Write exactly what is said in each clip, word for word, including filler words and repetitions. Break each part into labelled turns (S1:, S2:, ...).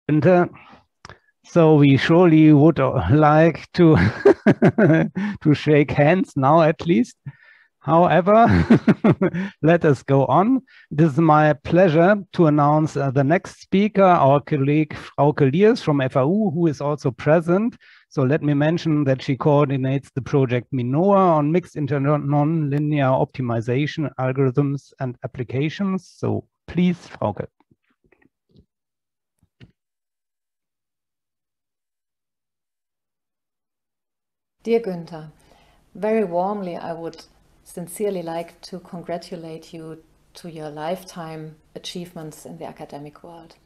S1: Günther. So we surely would like to to shake hands now at least. However, let us go on. It is my pleasure to announce uh, the next speaker, our colleague Frauke Liers from F A U, who is also present. So let me mention that she coordinates the project MINOA on mixed inter-nonlinear optimization algorithms and applications. So please, Frauke.
S2: Dear Günther, very warmly I would sincerely like to congratulate you to your lifetime achievements in the academic world.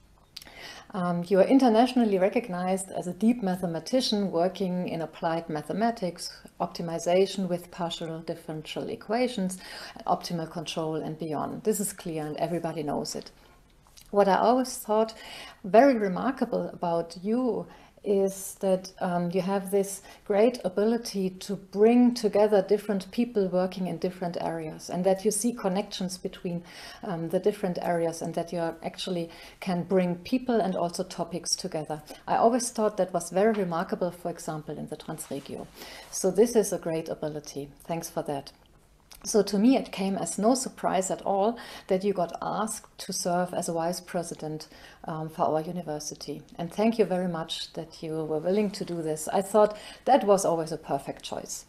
S2: Um, you are internationally recognized as a deep mathematician working in applied mathematics, optimization with partial differential equations, optimal control and beyond. This is clear and everybody knows it. What I always thought very remarkable about you is that um, you have this great ability to bring together different people working in different areas, and that you see connections between um, the different areas, and that you actually can bring people and also topics together. I always thought that was very remarkable, for example, in the Transregio. So this is a great ability. Thanks for that. So to me, it came as no surprise at all that you got asked to serve as a vice president um, for our university. And thank you very much that you were willing to do this. I thought that was always a perfect choice.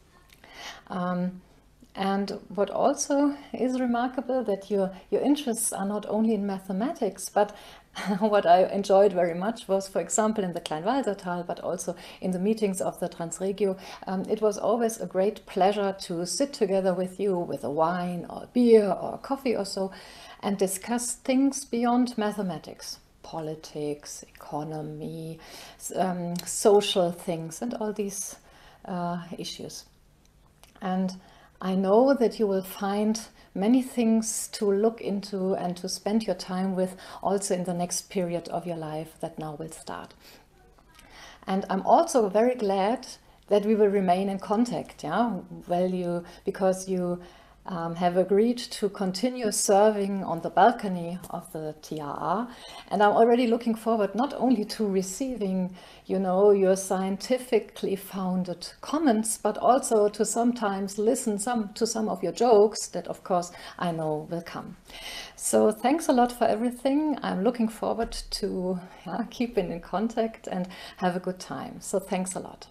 S2: Um, and what also is remarkable, that your, your interests are not only in mathematics, but what I enjoyed very much was, for example, in the Kleinwalsertal, but also in the meetings of the Transregio, um, it was always a great pleasure to sit together with you with a wine or a beer or a coffee or so and discuss things beyond mathematics, politics, economy, um, social things, and all these uh, issues. And I know that you will find many things to look into and to spend your time with also in the next period of your life that now will start. And I'm also very glad that we will remain in contact, yeah, well, you, because you um, have agreed to continue serving on the balcony of the T R R. And I'm already looking forward not only to receiving, you know, your scientifically founded comments, but also to sometimes listen some to some of your jokes that, of course, I know will come. So thanks a lot for everything. I'm looking forward to yeah, keeping in contact and have a good time. So thanks a lot.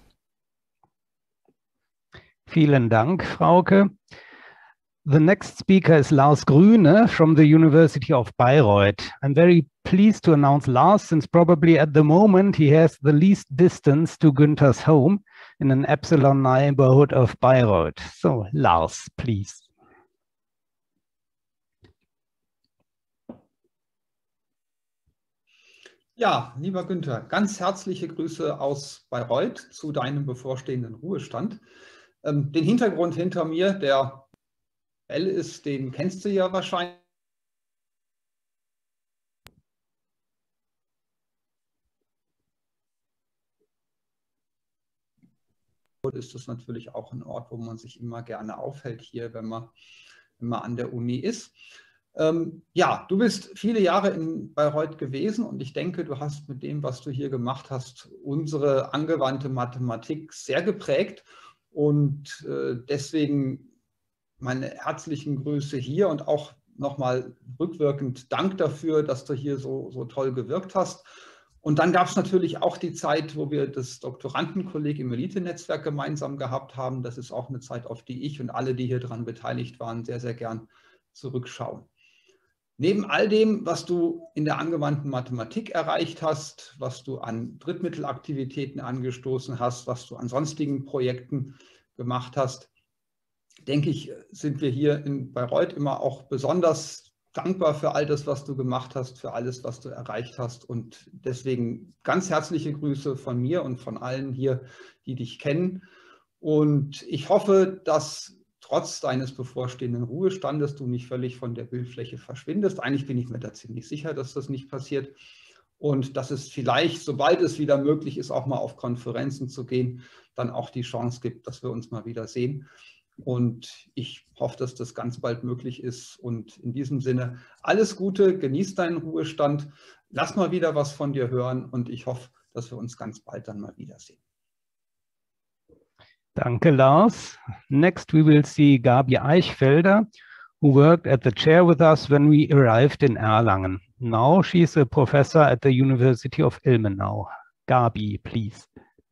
S1: Vielen Dank, Frauke. The next speaker is Lars Grüne from the University of Bayreuth. I'm very pleased to announce Lars, since probably at the moment he has the least distance to Günther's home in an epsilon neighborhood of Bayreuth. So Lars, please.
S3: Ja, lieber Günther, ganz herzliche Grüße aus Bayreuth zu deinem bevorstehenden Ruhestand. Ähm, den Hintergrund hinter mir, der L ist, den kennst du ja wahrscheinlich. Ist das natürlich auch ein Ort, wo man sich immer gerne aufhält hier, wenn man, wenn man an der Uni ist. Ähm, ja, du bist viele Jahre in Bayreuth gewesen und ich denke, du hast mit dem, was du hier gemacht hast, unsere angewandte Mathematik sehr geprägt, und äh, deswegen meine herzlichen Grüße hier und auch nochmal rückwirkend Dank dafür, dass du hier so, so toll gewirkt hast. Und dann gab es natürlich auch die Zeit, wo wir das Doktorandenkolleg im Elite-Netzwerk gemeinsam gehabt haben. Das ist auch eine Zeit, auf die ich und alle, die hier dran beteiligt waren, sehr, sehr gern zurückschauen. Neben all dem, was du in der angewandten Mathematik erreicht hast, was du an Drittmittelaktivitäten angestoßen hast, was du an sonstigen Projekten gemacht hast, denke ich, sind wir hier in Bayreuth immer auch besonders dankbar für all das, was du gemacht hast, für alles, was du erreicht hast. Und deswegen ganz herzliche Grüße von mir und von allen hier, die dich kennen. Und ich hoffe, dass trotz deines bevorstehenden Ruhestandes du nicht völlig von der Bildfläche verschwindest. Eigentlich bin ich mir da ziemlich sicher, dass das nicht passiert. Und dass es vielleicht, sobald es wieder möglich ist, auch mal auf Konferenzen zu gehen, dann auch die Chance gibt, dass wir uns mal wieder sehen. Und ich hoffe, dass das ganz bald möglich ist. Und in diesem Sinne alles Gute, genieß deinen Ruhestand. lass mal wieder was von dir hören und ich hoffe, dass wir uns ganz bald dann mal wiedersehen.
S1: Danke, Lars. Next, we will see Gabi Eichfelder, who worked at the chair with us when we arrived in Erlangen. Now she's a professor at the University of Ilmenau. Gabi, please.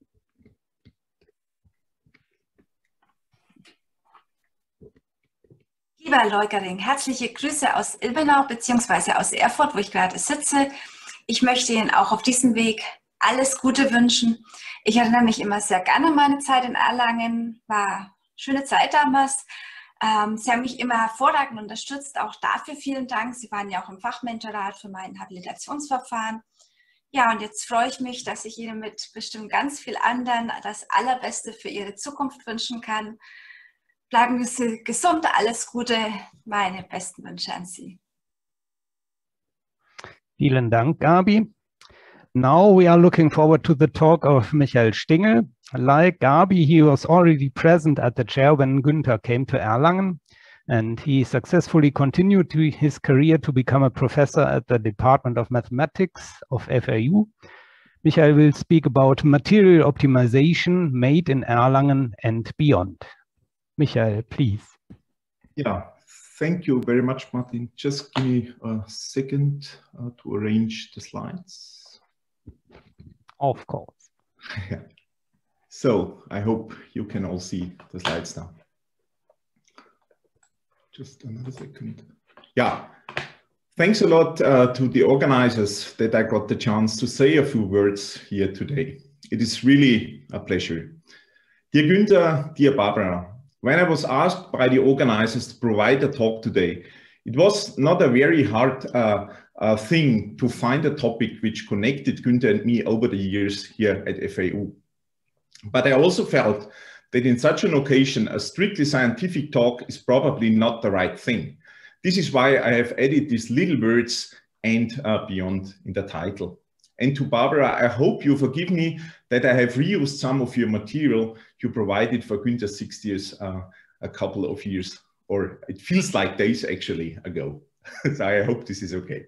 S4: Lieber Leukering, herzliche Grüße aus Ilmenau bzw. aus Erfurt, wo ich gerade sitze. Ich möchte Ihnen auch auf diesem Weg alles Gute wünschen. Ich erinnere mich immer sehr gerne an meine Zeit in Erlangen, war eine schöne Zeit damals. Ähm, Sie haben mich immer hervorragend unterstützt, auch dafür vielen Dank. Sie waren ja auch im Fachmentorat für mein Habilitationsverfahren. Ja, und jetzt freue ich mich, dass ich Ihnen mit bestimmt ganz viel anderen das Allerbeste für Ihre Zukunft wünschen kann. Bleiben Sie gesund, alles Gute, meine besten Wünsche an Sie.
S1: Vielen Dank, Gabi. Now we are looking forward to the talk of Michael Stingel. Like Gabi, he was already present at the chair when Günther came to Erlangen, and he successfully continued to his career to become a professor at the Department of Mathematics of F A U. Michael will speak about material optimization made in Erlangen and beyond. Michael, please.
S5: Yeah, thank you very much, Martin. Just give me a second uh, to arrange the slides.
S1: Of course.
S5: So I hope you can all see the slides now. Just another second. Yeah, thanks a lot uh, to the organizers that I got the chance to say a few words here today. It is really a pleasure. Dear Günther, dear Barbara, when I was asked by the organizers to provide a talk today, it was not a very hard uh, uh, thing to find a topic which connected Günther and me over the years here at F A U. But I also felt that in such an occasion, a strictly scientific talk is probably not the right thing. This is why I have added these little words and uh, beyond in the title. And to Barbara, I hope you forgive me that I have reused some of your material you provided for Günther's sixty years uh, a couple of years, or it feels like days actually ago. So I hope this is okay.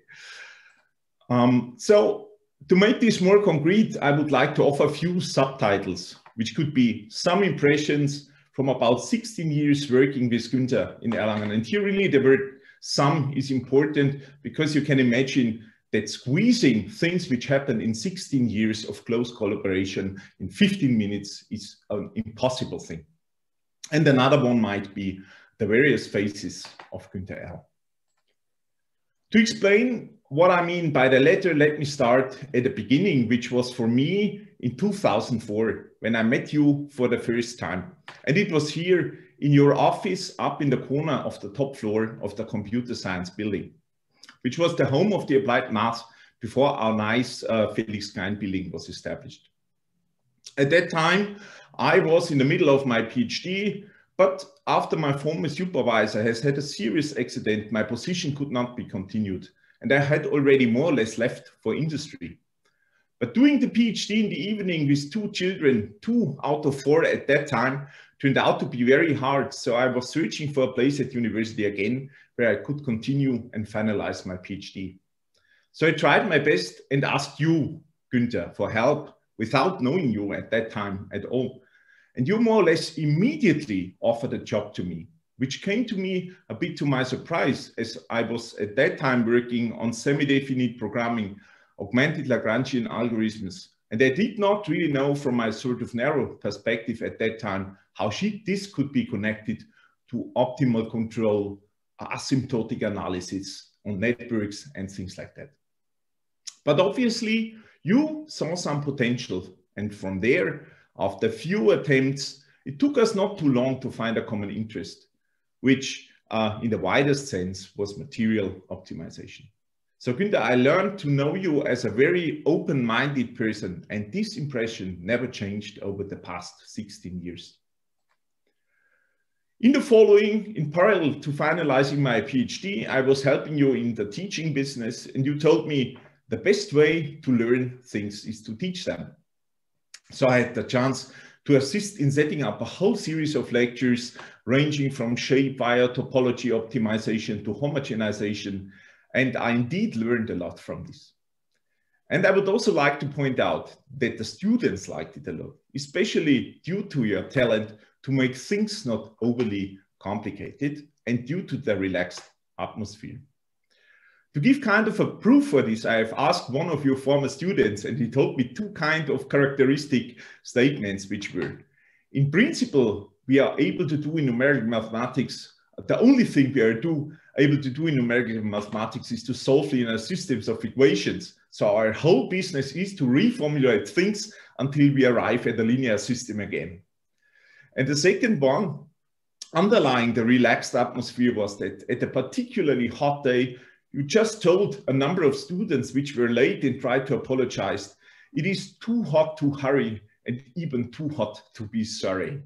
S5: Um, so to make this more concrete, I would like to offer a few subtitles, which could be some impressions from about sixteen years working with Günther in Erlangen. And here really the word some is important because you can imagine that squeezing things which happened in sixteen years of close collaboration in fifteen minutes is an impossible thing. And another one might be the various phases of Günther Erl. To explain what I mean by the latter, let me start at the beginning, which was for me in two thousand four, when I met you for the first time. And it was here in your office up in the corner of the top floor of the computer science building, which was the home of the applied math before our nice uh, Felix Klein building was established. At that time, I was in the middle of my PhD, but after my former supervisor has had a serious accident, my position could not be continued. And I had already more or less left for industry. But doing the PhD in the evening with two children, two out of four at that time, turned out to be very hard. So I was searching for a place at university again where I could continue and finalize my PhD. So I tried my best and asked you, Günther, for help without knowing you at that time at all. And you more or less immediately offered a job to me, which came to me a bit to my surprise, as I was at that time working on semi-definite programming, augmented Lagrangian algorithms. And I did not really know from my sort of narrow perspective at that time how she, this could be connected to optimal control, asymptotic analysis on networks and things like that. But obviously you saw some potential. And from there, after a few attempts, it took us not too long to find a common interest, which uh, in the widest sense was material optimization. So Günther, I learned to know you as a very open-minded person, and this impression never changed over the past sixteen years. In the following, in parallel to finalizing my PhD, I was helping you in the teaching business, and you told me the best way to learn things is to teach them. So I had the chance to assist in setting up a whole series of lectures ranging from shape via topology optimization to homogenization. And I indeed learned a lot from this. And I would also like to point out that the students liked it a lot, especially due to your talent to make things not overly complicated and due to the relaxed atmosphere. To give kind of a proof for this, I have asked one of your former students, and he told me two kind of characteristic statements, which were, in principle, we are able to do in numerical mathematics. The only thing we are do, able to do in numerical mathematics is to solve linear systems of equations. So our whole business is to reformulate things until we arrive at a linear system again. And the second one, underlying the relaxed atmosphere, was that at a particularly hot day, you just told a number of students which were late and tried to apologize. It is too hot to hurry and even too hot to be sorry.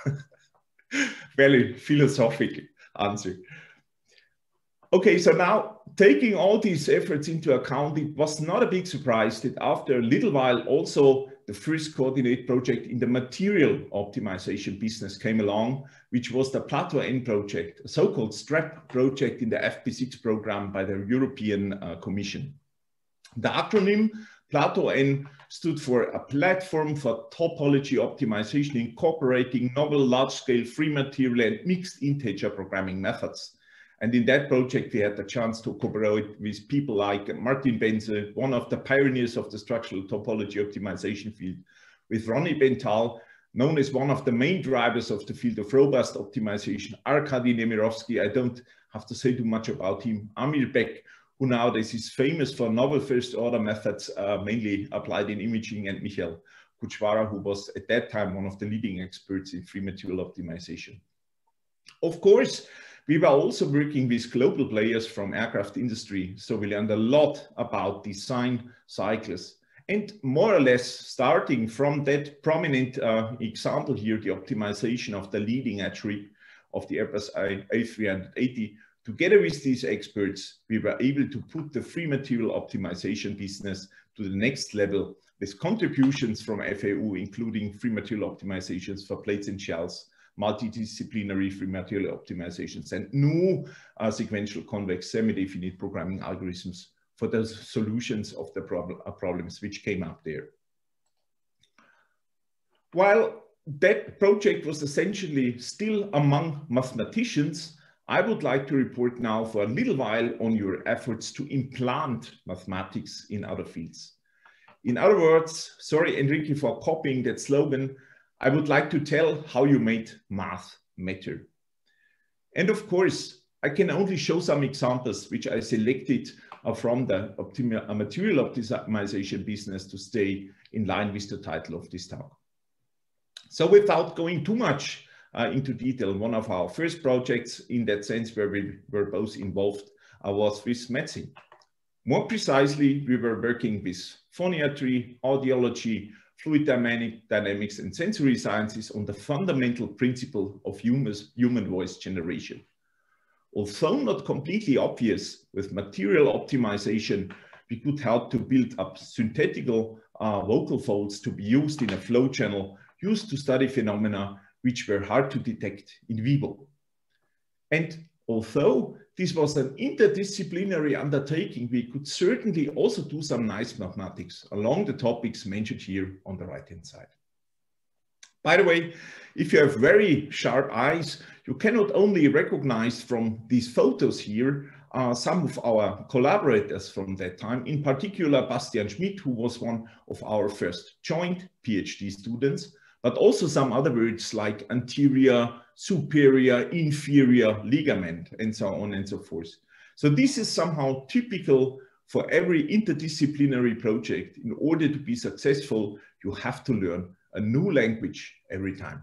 S5: Very philosophical answer. Okay, so now taking all these efforts into account, it was not a big surprise that after a little while also the first coordinate project in the material optimization business came along, which was the Plato N project, a so-called STRAP project in the F P six program by the European uh, Commission. The acronym Plato N stood for a platform for topology optimization incorporating novel large-scale free material and mixed integer programming methods. And in that project, we had the chance to cooperate with people like Martin Benze, one of the pioneers of the structural topology optimization field, with Ronnie Bental, known as one of the main drivers of the field of robust optimization, Arkady Nemirovsky, I don't have to say too much about him, Amir Beck, who nowadays is famous for novel first-order methods, uh, mainly applied in imaging, and Michael Kuchwara, who was at that time one of the leading experts in free material optimization. Of course, we were also working with global players from aircraft industry, so we learned a lot about design cycles. And more or less starting from that prominent uh, example here, the optimization of the leading edge rig of the Airbus A three eighty, together with these experts, we were able to put the free material optimization business to the next level with contributions from F A U, including free material optimizations for plates and shells, multidisciplinary free material optimizations, and new uh, sequential convex semi-definite programming algorithms for the solutions of the prob uh, problems which came up there. While that project was essentially still among mathematicians, I would like to report now for a little while on your efforts to implant mathematics in other fields. In other words, sorry, Enrique, for copying that slogan, I would like to tell how you made math matter. And of course, I can only show some examples which I selected uh, from the optima, uh, material optimization business to stay in line with the title of this talk. So without going too much uh, into detail, one of our first projects in that sense where we were both involved uh, was with Metzing. More precisely, we were working with phoniatry, audiology, fluid dynamics, and sensory sciences on the fundamental principle of human, human voice generation. Although not completely obvious, with material optimization, we could help to build up synthetical uh, vocal folds to be used in a flow channel used to study phenomena which were hard to detect in vivo. And although this was an interdisciplinary undertaking, we could certainly also do some nice mathematics along the topics mentioned here on the right-hand side. By the way, if you have very sharp eyes, you can not only recognize from these photos here uh, some of our collaborators from that time, in particular Bastian Schmidt, who was one of our first joint PhD students, but also some other words like anterior, superior, inferior ligament, and so on and so forth. So this is somehow typical for every interdisciplinary project. In order to be successful, you have to learn a new language every time.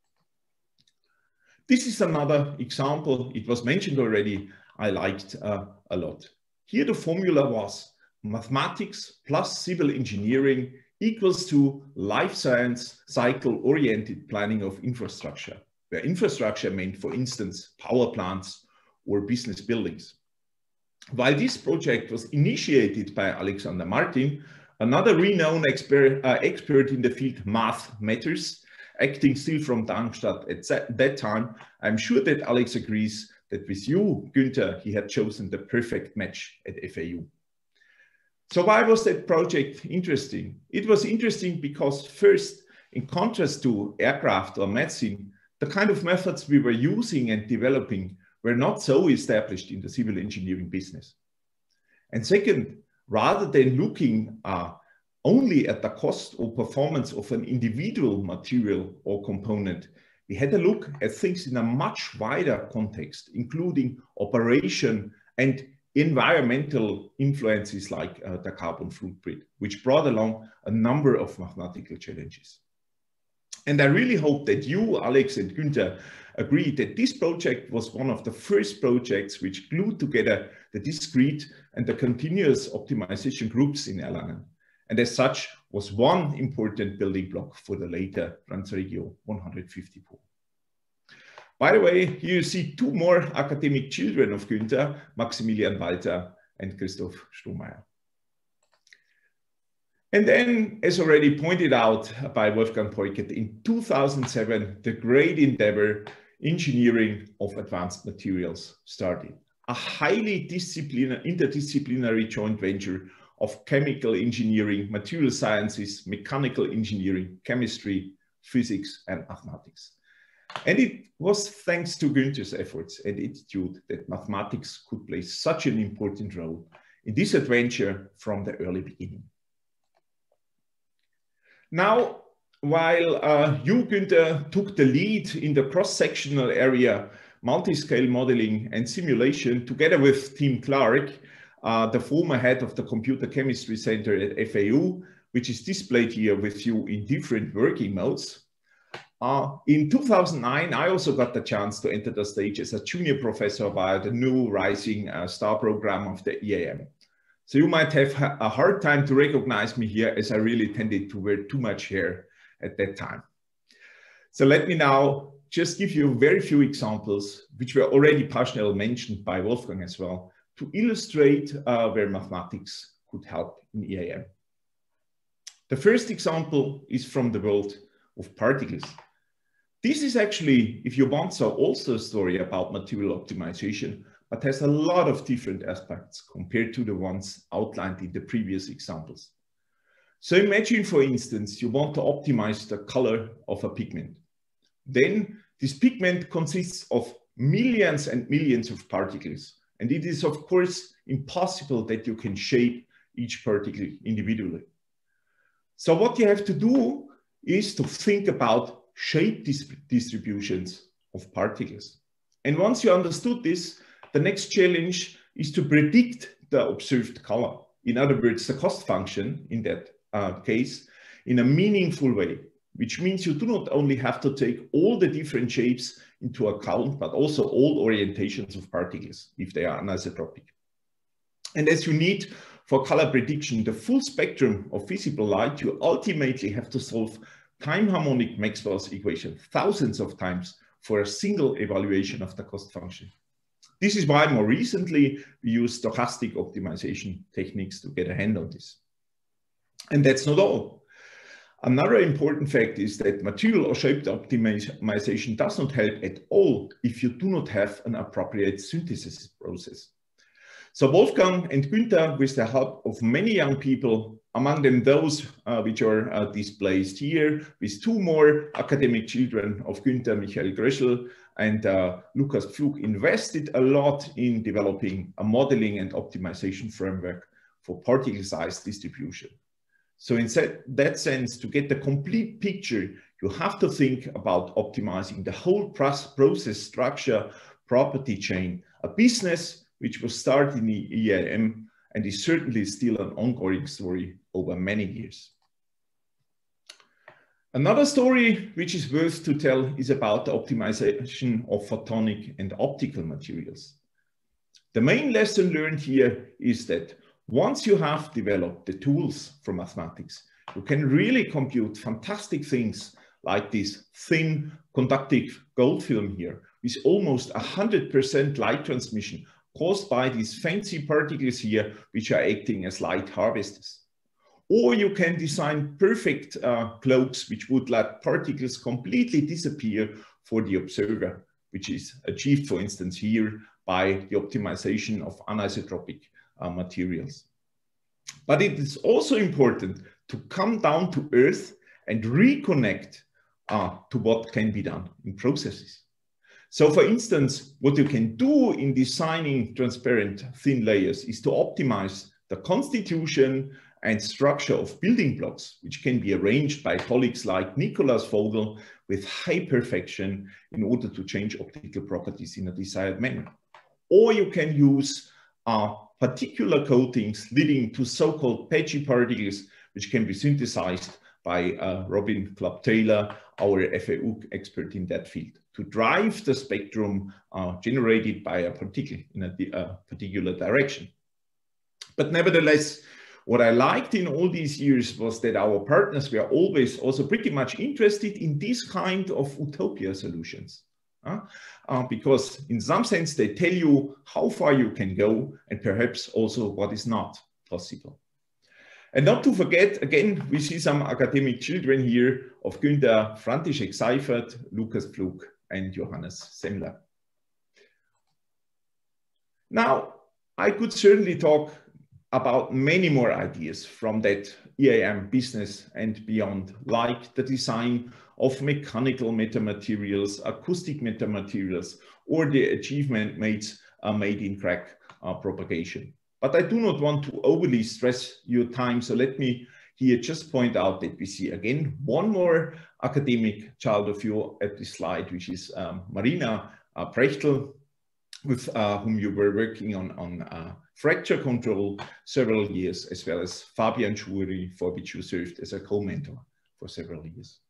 S5: This is another example. It was mentioned already. I liked uh, a lot. Here the formula was mathematics plus civil engineering equals to life science cycle-oriented planning of infrastructure, where infrastructure meant, for instance, power plants or business buildings. While this project was initiated by Alexander Martin, another renowned expert, uh, expert in the field Math Matters, acting still from Darmstadt at that time, I'm sure that Alex agrees that with you, Günther, he had chosen the perfect match at F A U. So why was that project interesting? It was interesting because first, in contrast to aircraft or medicine, the kind of methods we were using and developing were not so established in the civil engineering business. And second, rather than looking uh, only at the cost or performance of an individual material or component, we had a look at things in a much wider context, including operation and environmental influences like uh, the carbon footprint, which brought along a number of mathematical challenges. And I really hope that you, Alex and Günther, agree that this project was one of the first projects which glued together the discrete and the continuous optimization groups in Erlangen, and as such was one important building block for the later Transregio one hundred fifty-four. By the way, here you see two more academic children of Günther, Maximilian Walter and Christoph Strohmeier. And then, as already pointed out by Wolfgang Peukert, in two thousand seven, the great endeavor, engineering of advanced materials, started. A highly interdisciplinary joint venture of chemical engineering, material sciences, mechanical engineering, chemistry, physics, and mathematics. And it was thanks to Günther's efforts and attitude that mathematics could play such an important role in this adventure from the early beginning. Now, while uh, you, Günther, took the lead in the cross-sectional area, multi-scale modeling and simulation, together with Tim Clark, uh, the former head of the Computer Chemistry Center at F A U, which is displayed here with you in different working modes. Uh, in two thousand nine, I also got the chance to enter the stage as a junior professor via the new Rising uh, Star program of the E A M. So you might have a hard time to recognize me here, as I really tended to wear too much hair at that time. So let me now just give you very few examples, which were already partially mentioned by Wolfgang as well, to illustrate uh, where mathematics could help in E A M. The first example is from the world of particles. This is actually, if you want so, also a story about material optimization, but has a lot of different aspects compared to the ones outlined in the previous examples. So imagine, for instance, you want to optimize the color of a pigment. Then this pigment consists of millions and millions of particles. And it is, of course, impossible that you can shape each particle individually. So what you have to do is to think about shape dis distributions of particles. And once you understood this, the next challenge is to predict the observed color. In other words, the cost function in that uh, case in a meaningful way, which means you do not only have to take all the different shapes into account, but also all orientations of particles if they are anisotropic. And as you need for color prediction the full spectrum of visible light, you ultimately have to solve time harmonic Maxwell's equation thousands of times for a single evaluation of the cost function. This is why more recently we use stochastic optimization techniques to get a hand on this. And that's not all. Another important fact is that material or shape optimization does not help at all if you do not have an appropriate synthesis process. So Wolfgang and Günther, with the help of many young people, among them those uh, which are uh, displayed here, with two more academic children of Günther, Michael Gröschel and uh, Lukas Pflug, invested a lot in developing a modeling and optimization framework for particle size distribution. So in that sense, to get the complete picture, you have to think about optimizing the whole process structure property chain, a business which was started in the E A M and is certainly still an ongoing story over many years. Another story which is worth to tell is about the optimization of photonic and optical materials. The main lesson learned here is that once you have developed the tools for mathematics, you can really compute fantastic things like this thin conductive gold film here with almost one hundred percent light transmission caused by these fancy particles here, which are acting as light harvesters. Or you can design perfect uh, cloaks, which would let particles completely disappear for the observer, which is achieved, for instance, here by the optimization of anisotropic uh, materials. But it is also important to come down to earth and reconnect uh, to what can be done in processes. So for instance, what you can do in designing transparent thin layers is to optimize the constitution and structure of building blocks, which can be arranged by colleagues like Nikolaus Vogel with high perfection in order to change optical properties in a desired manner. Or you can use uh, particular coatings leading to so-called patchy particles, which can be synthesized by uh, Robin Clubb-Taylor, our F A U expert in that field, to drive the spectrum uh, generated by a particle in a, a particular direction. But nevertheless, what I liked in all these years was that our partners were always also pretty much interested in this kind of utopia solutions. Uh, uh, because in some sense, they tell you how far you can go and perhaps also what is not possible. And not to forget, again, we see some academic children here of Günther František-Seifert, Lukas Pflug, and Johannes Semmler. Now, I could certainly talk about many more ideas from that E A M business and beyond, like the design of mechanical metamaterials, acoustic metamaterials, or the achievement made, uh, made in crack uh, propagation. But I do not want to overly stress your time, so let me here just point out that we see again one more academic child of you at this slide, which is um, Marina uh, Prechtel, with uh, whom you were working on, on uh, fracture control several years, as well as Fabian Schuri, for which you served as a co-mentor for several years.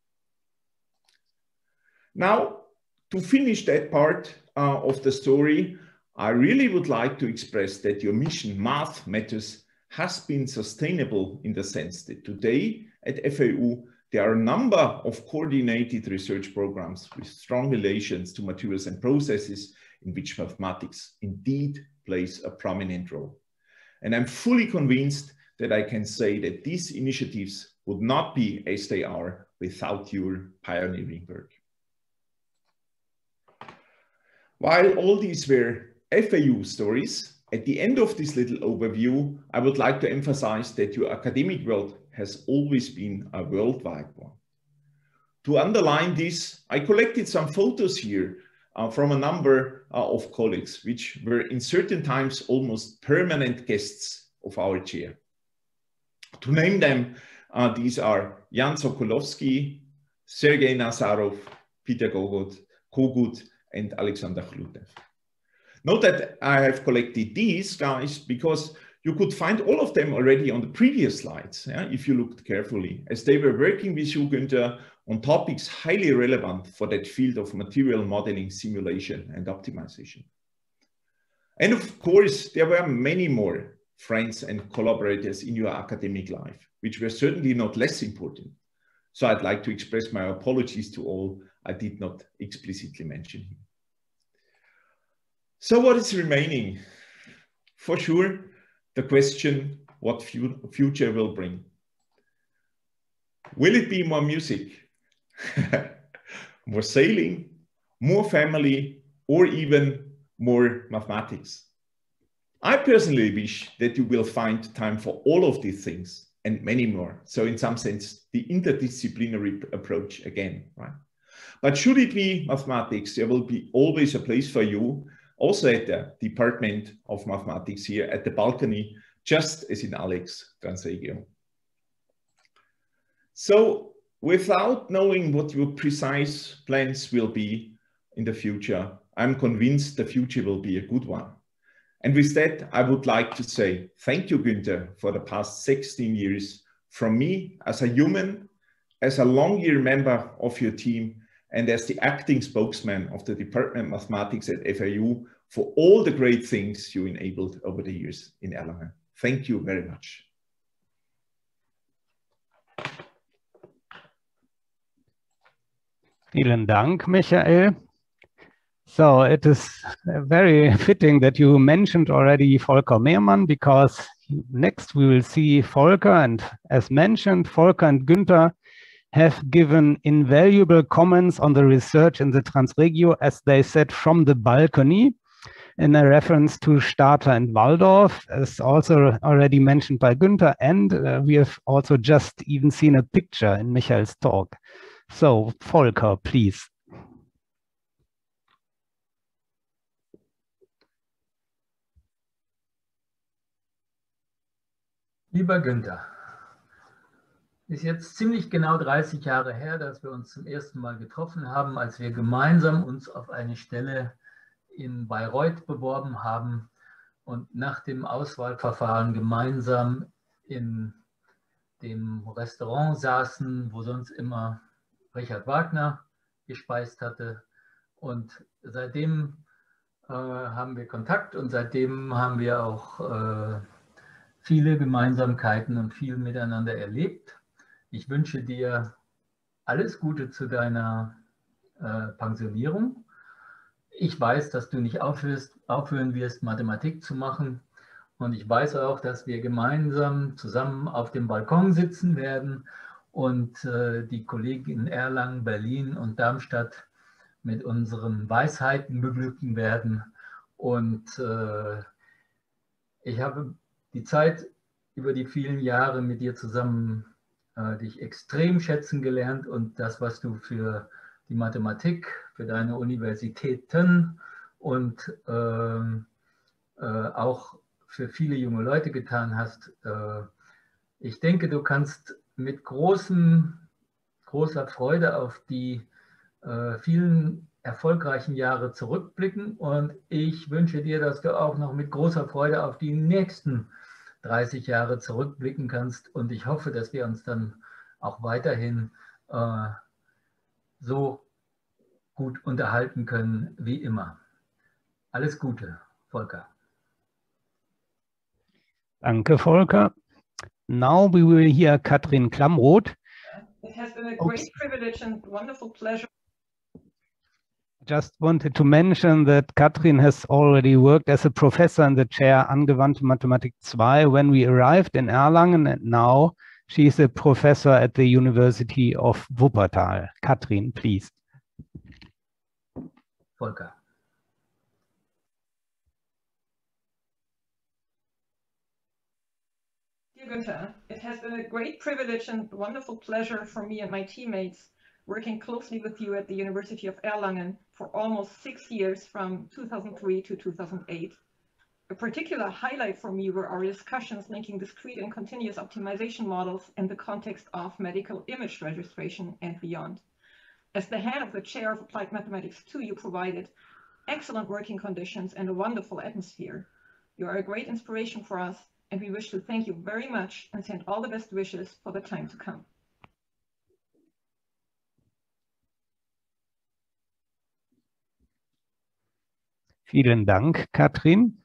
S5: Now, to finish that part uh, of the story, I really would like to express that your mission, Math Matters, has been sustainable in the sense that today at F A U, there are a number of coordinated research programs with strong relations to materials and processes in which mathematics indeed plays a prominent role. And I'm fully convinced that I can say that these initiatives would not be as they are without your pioneering work. While all these were F A U stories, at the end of this little overview, I would like to emphasize that your academic world has always been a worldwide one. To underline this, I collected some photos here uh, from a number uh, of colleagues, which were in certain times almost permanent guests of our chair. To name them, uh, these are Jan Sokolovsky, Sergei Nazarov, Peter Kogut, Kogut, and Alexander Khlutev. Note that I have collected these guys because you could find all of them already on the previous slides, yeah, if you looked carefully, as they were working with you, Günther, on topics highly relevant for that field of material modeling, simulation, and optimization. And of course, there were many more friends and collaborators in your academic life, which were certainly not less important. So I'd like to express my apologies to all I did not explicitly mention here. So what is remaining? For sure, the question, what future will bring. Will it be more music, more sailing, more family, or even more mathematics? I personally wish that you will find time for all of these things and many more. So in some sense, the interdisciplinary approach again, right? But should it be mathematics, there will be always a place for you, also at the Department of Mathematics here at the balcony, just as in Alex Transregio. So without knowing what your precise plans will be in the future, I'm convinced the future will be a good one. And with that, I would like to say thank you, Günther, for the past sixteen years from me as a human, as a long year member of your team, and as the acting spokesman of the Department of Mathematics at F A U for all the great things you enabled over the years in Erlangen. Thank you very much.
S1: Vielen Dank, Michael. So it is very fitting that you mentioned already Volker Mehrmann, because next we will see Volker, and as mentioned, Volker and Günther have given invaluable comments on the research in the Transregio, as they said, from the balcony. in a reference to Stadler and Waldorf, as also already mentioned by Günther, and uh, we have also just even seen a picture in Michael's talk. So, Volker, please.
S6: Lieber Günther, ist jetzt ziemlich genau dreißig Jahre her, dass wir uns zum ersten Mal getroffen haben, als wir gemeinsam uns auf eine Stelle in Bayreuth beworben haben und nach dem Auswahlverfahren gemeinsam in dem Restaurant saßen, wo sonst immer Richard Wagner gespeist hatte. Und seitdem äh, haben wir Kontakt und seitdem haben wir auch äh, viele Gemeinsamkeiten und viel miteinander erlebt. Ich wünsche dir alles Gute zu deiner äh, Pensionierung. Ich weiß, dass du nicht aufhörst, aufhören wirst, Mathematik zu machen. Und ich weiß auch, dass wir gemeinsam zusammen auf dem Balkon sitzen werden und äh, die Kollegen in Erlangen, Berlin und Darmstadt mit unseren Weisheiten beglücken werden. Und äh, ich habe die Zeit über die vielen Jahre mit dir zusammen äh, dich extrem schätzen gelernt und das, was du für die Mathematik, für deine Universitäten und äh, äh, auch für viele junge Leute getan hast. Äh, ich denke, du kannst mit großem, großer Freude auf die äh, vielen erfolgreichen Jahre zurückblicken und ich wünsche dir, dass du auch noch mit großer Freude auf die nächsten dreißig Jahre zurückblicken kannst und ich hoffe, dass wir uns dann auch weiterhin äh, so gut unterhalten können wie immer. Alles Gute, Volker.
S1: Danke, Volker. Now we will hear Katrin Klamroth.
S7: It has been a great Oops. privilege and wonderful pleasure.
S1: Just wanted to mention that Katrin has already worked as a professor in the chair Angewandte Mathematik two when we arrived in Erlangen, and now she is a professor at the University of Wuppertal. Katrin, please.
S6: Volker.
S7: Dear Günther, it has been a great privilege and wonderful pleasure for me and my teammates working closely with you at the University of Erlangen for almost six years from two thousand three to two thousand eight. A particular highlight for me were our discussions linking discrete and continuous optimization models in the context of medical image registration and beyond. As the head of the chair of Applied Mathematics two, you provided excellent working conditions and a wonderful atmosphere. You are a great inspiration for us, and we wish to thank you very much and send all the best wishes for the time to come.
S1: Vielen Dank, Katrin.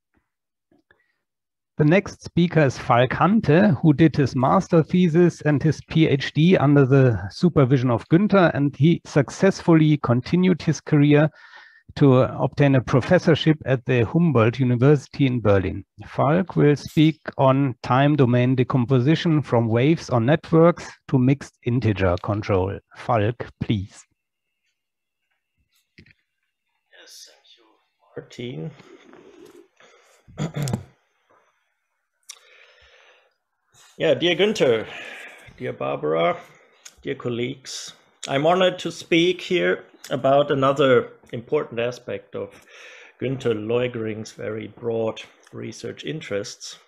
S1: The next speaker is Falk Hante, who did his master thesis and his PhD under the supervision of Günther, and he successfully continued his career to obtain a professorship at the Humboldt University in Berlin. Falk will speak on time domain decomposition from waves on networks to mixed integer control. Falk, please.
S8: Yes, thank you, Martin. Yeah, dear Günther, dear Barbara, dear colleagues, I'm honored to speak here about another important aspect of Günther Leugering's very broad research interests.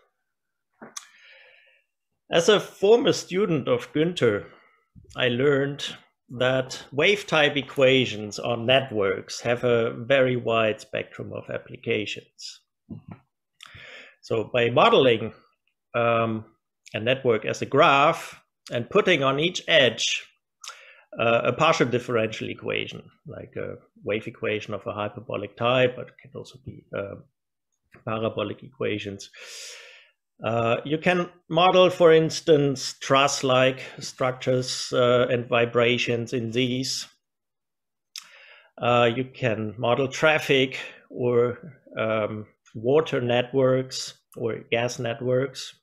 S8: As a former student of Günther, I learned that wave-type equations on networks have a very wide spectrum of applications. So by modeling um, a network as a graph and putting on each edge uh, a partial differential equation, like a wave equation of a hyperbolic type, but it can also be uh, parabolic equations. Uh, you can model, for instance, truss-like structures uh, and vibrations in these. Uh, you can model traffic or um, water networks or gas networks.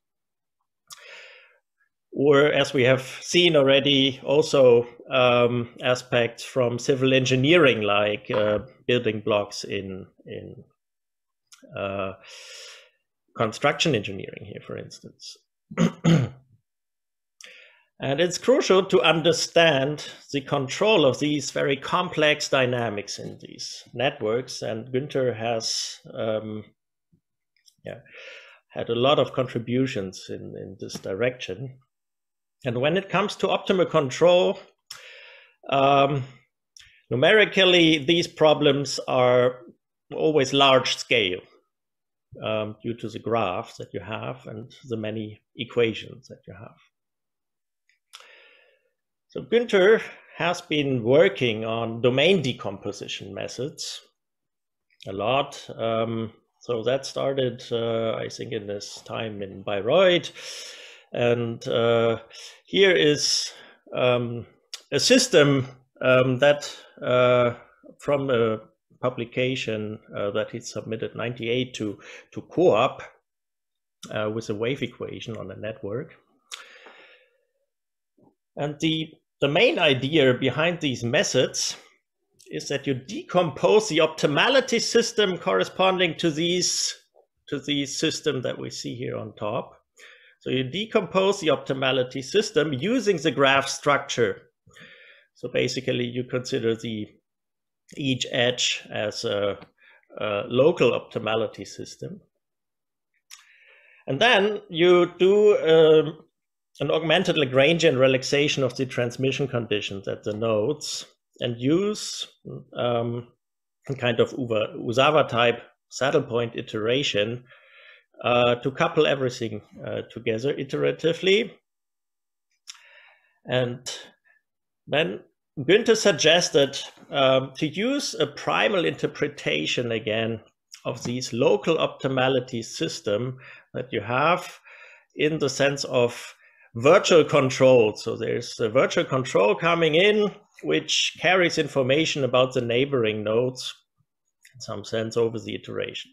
S8: Or, as we have seen already, also um, aspects from civil engineering, like uh, building blocks in, in uh, construction engineering here, for instance. And it's crucial to understand the control of these very complex dynamics in these networks. And Günther has um, yeah, had a lot of contributions in, in this direction. And when it comes to optimal control, um, numerically, these problems are always large scale um, due to the graphs that you have and the many equations that you have. So Günther has been working on domain decomposition methods a lot. Um, so that started, uh, I think, in this time in Bayreuth. And uh, here is um, a system um, that uh, from a publication uh, that he submitted ninety-eight to, to Coop uh, with a wave equation on a network. And the, the main idea behind these methods is that you decompose the optimality system corresponding to these, to these system that we see here on top. So you decompose the optimality system using the graph structure. So basically you consider the each edge as a, a local optimality system. And then you do um, an augmented Lagrangian relaxation of the transmission conditions at the nodes and use um, a kind of Usawa type saddle point iteration uh, to couple everything uh, together iteratively. And then Günther suggested um, to use a primal interpretation again of these local optimality system that you have in the sense of virtual control. So there's a virtual control coming in, which carries information about the neighboring nodes in some sense over the iteration.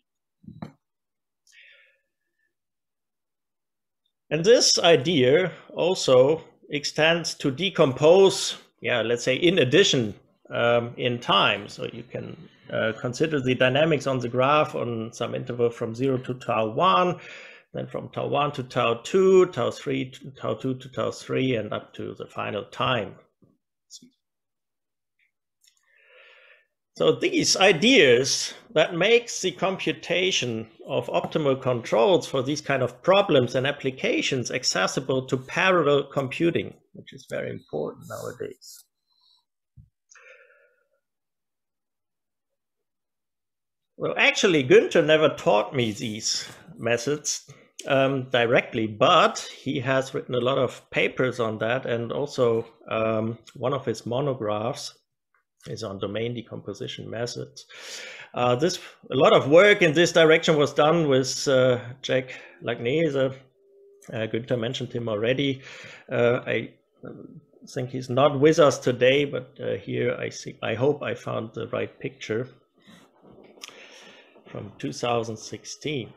S8: And this idea also extends to decompose, yeah, let's say in addition um, in time. So you can uh, consider the dynamics on the graph on some interval from zero to tau one, then from tau one to tau two, tau three, to tau two to tau three, and up to the final time. So these ideas that makes the computation of optimal controls for these kind of problems and applications accessible to parallel computing, which is very important nowadays. Well, actually, Günther never taught me these methods um, directly, but he has written a lot of papers on that, and also um, one of his monographs is on domain decomposition methods. Uh, this a lot of work in this direction was done with uh, Jack Lagnese. Uh, Günther mentioned him already. Uh, I think he's not with us today, but uh, here I see. I hope I found the right picture from two thousand sixteen.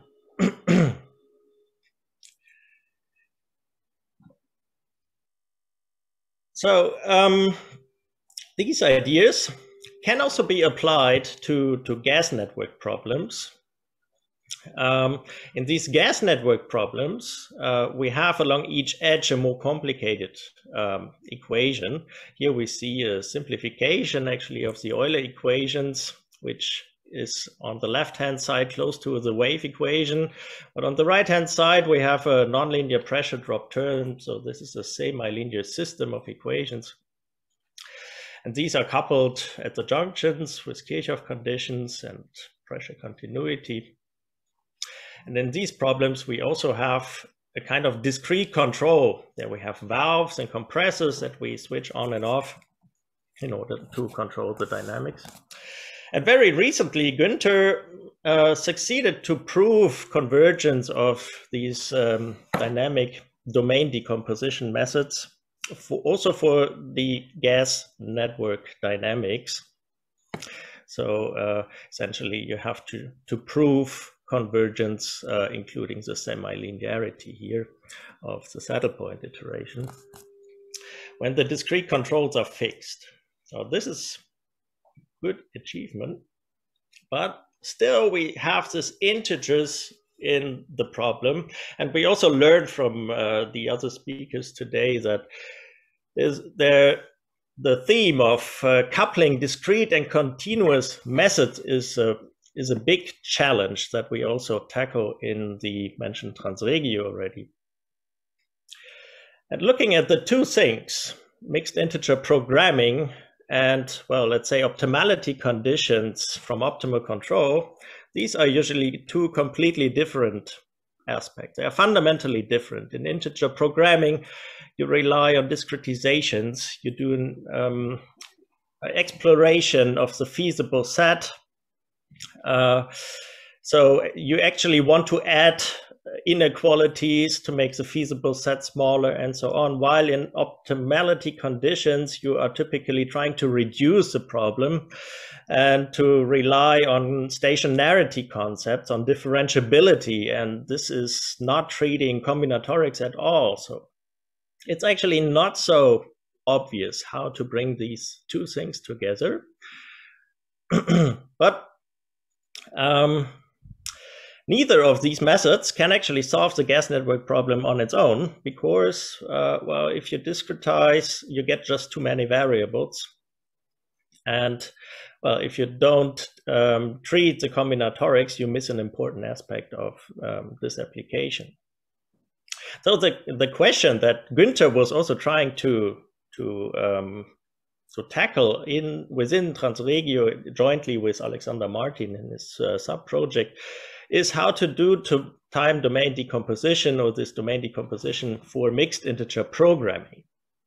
S8: So um, these ideas can also be applied to, to gas network problems. Um, in these gas network problems, uh, we have along each edge a more complicated um, equation. Here we see a simplification actually of the Euler equations, which is on the left-hand side close to the wave equation. But on the right-hand side, we have a nonlinear pressure drop term. So this is a semi-linear system of equations. And these are coupled at the junctions with Kirchhoff conditions and pressure continuity. And in these problems, we also have a kind of discrete control. There we have valves and compressors that we switch on and off in order to control the dynamics. And very recently, Günther uh, succeeded to prove convergence of these um, dynamic domain decomposition methods, for, also for the gas network dynamics. So uh, essentially, you have to, to prove convergence, uh, including the semi-linearity here of the saddle point iteration, when the discrete controls are fixed. So this is good achievement, but still we have this integers in the problem. And we also learned from uh, the other speakers today that there's there the theme of uh, coupling discrete and continuous methods is a, is a big challenge that we also tackle in the mentioned Transregio already. And looking at the two things, mixed integer programming and, well, let's say optimality conditions from optimal control, these are usually two completely different aspects. They are fundamentally different. In integer programming, you rely on discretizations. You do an um, exploration of the feasible set. Uh, so you actually want to add inequalities to make the feasible set smaller and so on, while in optimality conditions, you are typically trying to reduce the problem and to rely on stationarity concepts, on differentiability, and this is not treating combinatorics at all. So it's actually not so obvious how to bring these two things together. But um, neither of these methods can actually solve the gas network problem on its own, because, uh, well, if you discretize, you get just too many variables. And, well, if you don't um, treat the combinatorics, you miss an important aspect of um, this application. So the, the question that Günther was also trying to, to, um, to tackle in, within Transregio jointly with Alexander Martin in his uh, sub-project is how to do to time domain decomposition, or this domain decomposition for mixed integer programming.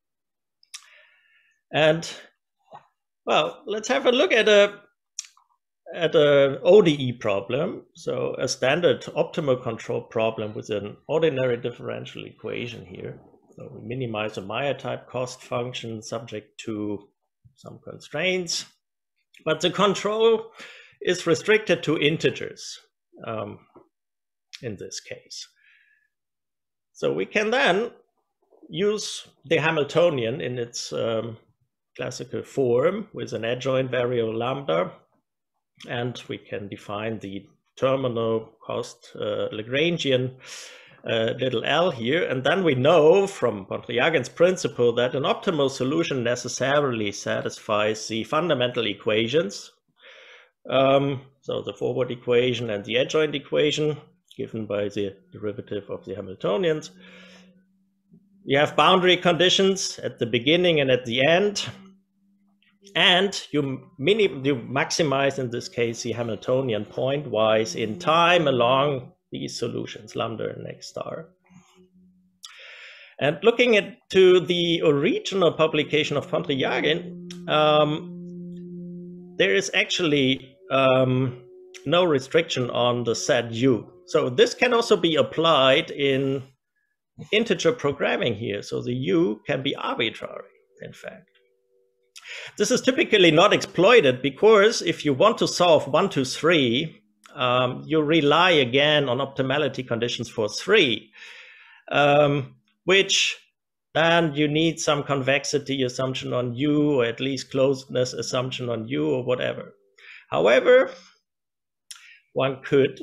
S8: And, well, let's have a look at a at a O D E problem, so a standard optimal control problem with an ordinary differential equation here. So we minimize a Meyer type cost function subject to some constraints, but the control is restricted to integers um, in this case. So we can then use the Hamiltonian in its um, classical form with an adjoint variable lambda, and we can define the terminal cost uh, Lagrangian uh, little l here, and then we know from Pontryagins' principle that an optimal solution necessarily satisfies the fundamental equations, um, so the forward equation and the adjoint equation given by the derivative of the Hamiltonians. You have boundary conditions at the beginning and at the end, and you, mini you maximize, in this case, the Hamiltonian point-wise in time along these solutions, lambda and x star. And looking at to the original publication of Pontryagin, um, there is actually um, no restriction on the set U. So this can also be applied in integer programming here. So the U can be arbitrary, in fact. This is typically not exploited because if you want to solve one to three, um, you rely again on optimality conditions for three, um, which then you need some convexity assumption on U, or at least closedness assumption on U, or whatever. However, one could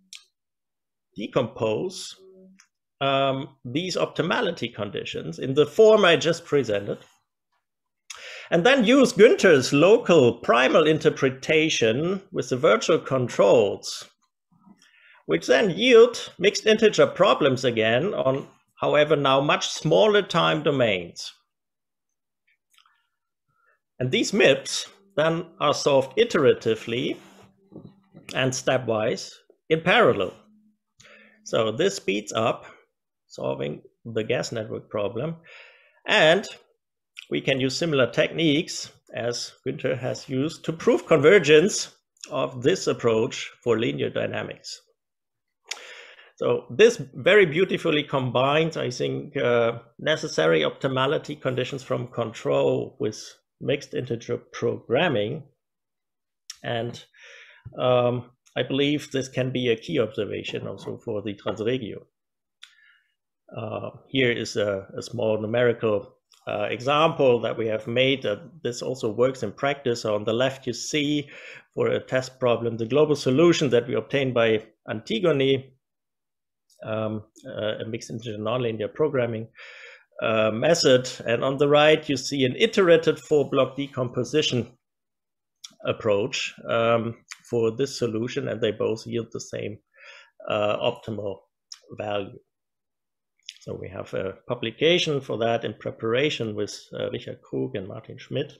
S8: decompose um, these optimality conditions in the form I just presented, and then use Günther's local primal interpretation with the virtual controls, which then yield mixed integer problems again on, however, now much smaller time domains. And these M I Ps then are solved iteratively and stepwise in parallel. So this speeds up solving the gas network problem, and we can use similar techniques as Günther has used to prove convergence of this approach for linear dynamics. So this very beautifully combines, I think, uh, necessary optimality conditions from control with mixed integer programming. And um, I believe this can be a key observation also for the Transregio. Uh, here is a, a small numerical uh, example that we have made that this also works in practice. So on the left, you see for a test problem the global solution that we obtained by Antigone, um, uh, a mixed integer nonlinear programming uh, method. And on the right, you see an iterated four-block decomposition approach um, for this solution, and they both yield the same uh, optimal value. So we have a publication for that in preparation with uh, Richard Krug and Martin Schmidt.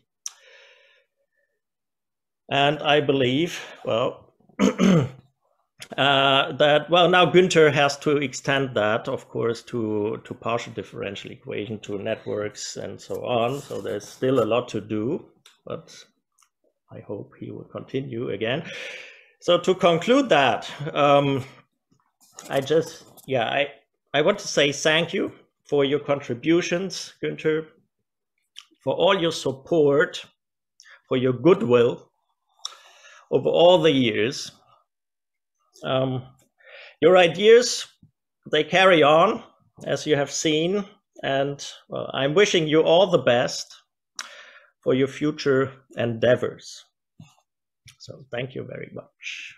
S8: And I believe, well, uh, that, well, now Günther has to extend that, of course, to, to partial differential equation, to networks and so on. So there's still a lot to do, but I hope he will continue again. So to conclude that, um, I just, yeah, I, I want to say thank you for your contributions, Günther, for all your support, for your goodwill over all the years. Um, your ideas, they carry on, as you have seen, and well, I'm wishing you all the best for your future endeavors. So thank you very much.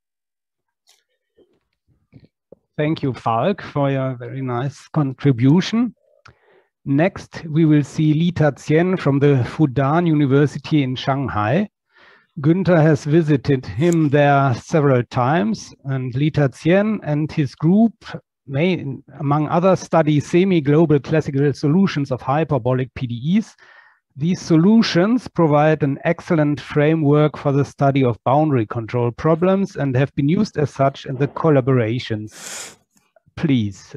S1: Thank you, Falk, for your very nice contribution. Next, we will see Li Tazien from the Fudan University in Shanghai. Günther has visited him there several times, and Li Tazien and his group may, among others, study semi-global classical solutions of hyperbolic P D Es. These solutions provide an excellent framework for the study of boundary control problems and have been used as such in the collaborations. Please.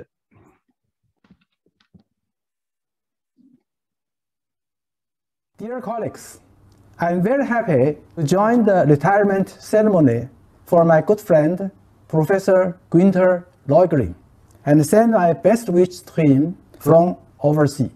S9: Dear colleagues, I'm very happy to join the retirement ceremony for my good friend, Professor Günther Leugering, and send my best wishes to him from overseas.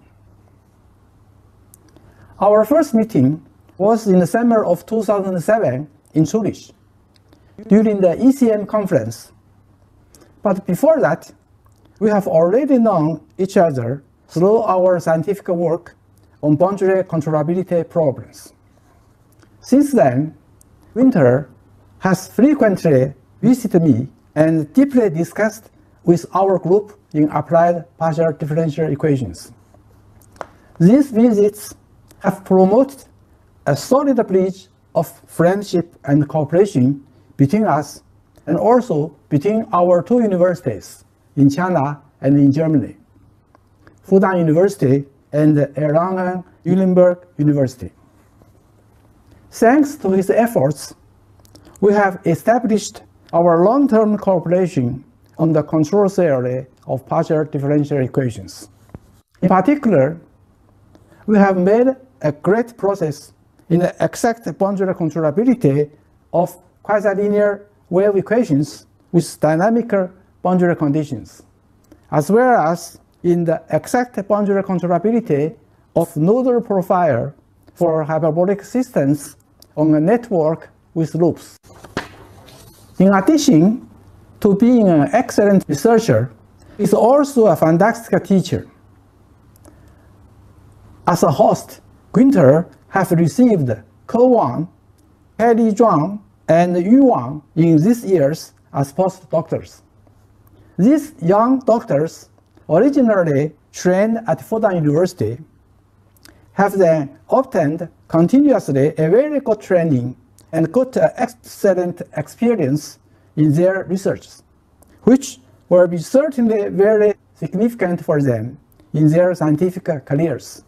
S9: Our first meeting was in the summer of two thousand seven in Zurich, during the E C M conference. But before that, we have already known each other through our scientific work on boundary controllability problems. Since then, Günther has frequently visited me and deeply discussed with our group in applied partial differential equations. These visits have promoted a solid bridge of friendship and cooperation between us and also between our two universities in China and in Germany, Fudan University and Erlangen-Nuremberg University. Thanks to his efforts, we have established our long-term cooperation on the control theory of partial differential equations. In particular, we have made a great progress in the exact boundary controllability of quasi-linear wave equations with dynamic boundary conditions, as well as in the exact boundary controllability of nodal profile for hyperbolic systems on a network with loops. In addition to being an excellent researcher, he is also a fantastic teacher. As a host, Günther has received Ke Wang, Kelly Zhuang, and Yu Wang in these years as postdoctors. These young doctors, originally trained at Fudan University, have then obtained continuously a very good training and got an excellent experience in their research, which will be certainly very significant for them in their scientific careers.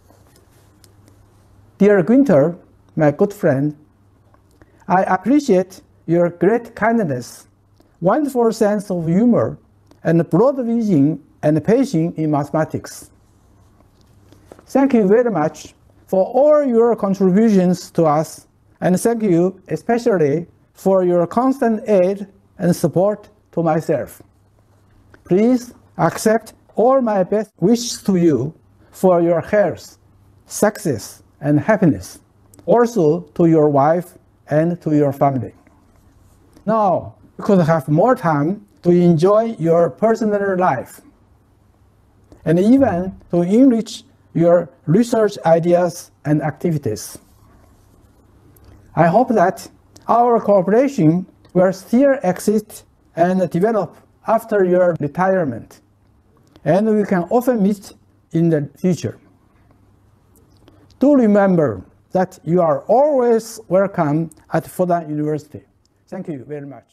S9: Dear Günther, my good friend, I appreciate your great kindness, wonderful sense of humor, and broad vision and passion in mathematics. Thank you very much for all your contributions to us, and thank you especially for your constant aid and support to myself. Please accept all my best wishes to you for your health, success, and happiness, also to your wife and to your family. Now, you could have more time to enjoy your personal life and even to enrich your research ideas and activities. I hope that our cooperation will still exist and develop after your retirement, and we can often meet in the future. Do remember that you are always welcome at Fudan University. Thank you very much.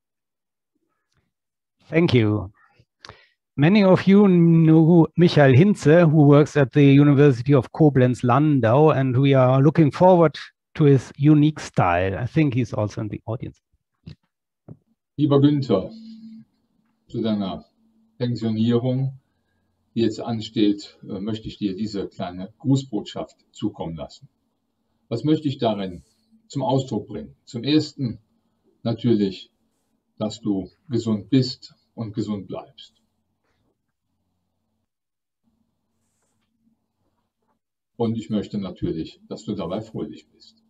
S1: Thank you. Many of you know Michael Hinze, who works at the University of Koblenz-Landau, and we are looking forward to his unique style. I think he's also in the audience.
S10: Lieber Günther, zu deiner Pensionierung, die jetzt ansteht, möchte ich dir diese kleine Grußbotschaft zukommen lassen. Was möchte ich darin zum Ausdruck bringen? Zum Ersten natürlich, dass du gesund bist und gesund bleibst. Und ich möchte natürlich, dass du dabei fröhlich bist.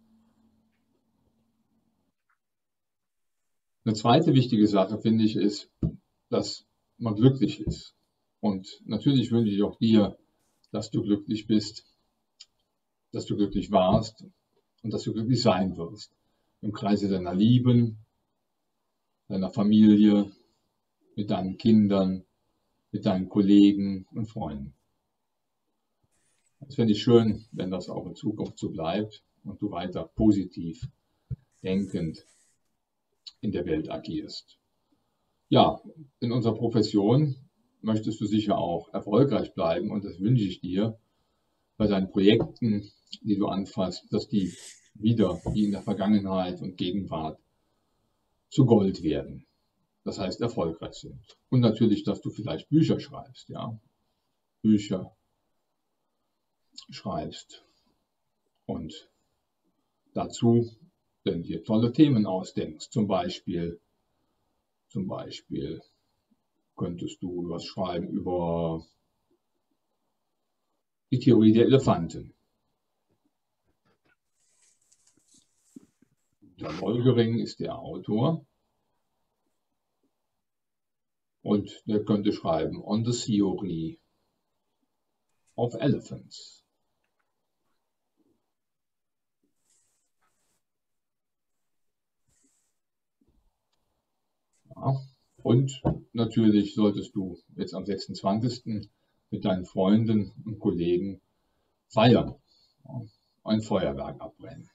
S10: Eine zweite wichtige Sache, finde ich, ist, dass man glücklich ist. Und natürlich wünsche ich auch dir, dass du glücklich bist, dass du glücklich warst und dass du glücklich sein wirst. Im Kreise deiner Lieben, deiner Familie, mit deinen Kindern, mit deinen Kollegen und Freunden. Das finde ich schön, wenn das auch in Zukunft so bleibt und du weiter positiv denkend in der Welt agierst. Ja, in unserer Profession möchtest du sicher auch erfolgreich bleiben und das wünsche ich dir bei deinen Projekten, die du anfasst, dass die wieder wie in der Vergangenheit und Gegenwart zu Gold werden. Das heißt, erfolgreich sind. Und natürlich, dass du vielleicht Bücher schreibst, ja. Bücher schreibst und dazu denn dir tolle Themen ausdenkst. Zum Beispiel, zum Beispiel könntest du was schreiben über die Theorie der Elefanten. Der Wolgering ist der Autor und der könnte schreiben On the Theory of Elephants. Ja, und natürlich solltest du jetzt am sechsundzwanzigsten mit deinen Freunden und Kollegen feiern, ja, ein Feuerwerk abbrennen.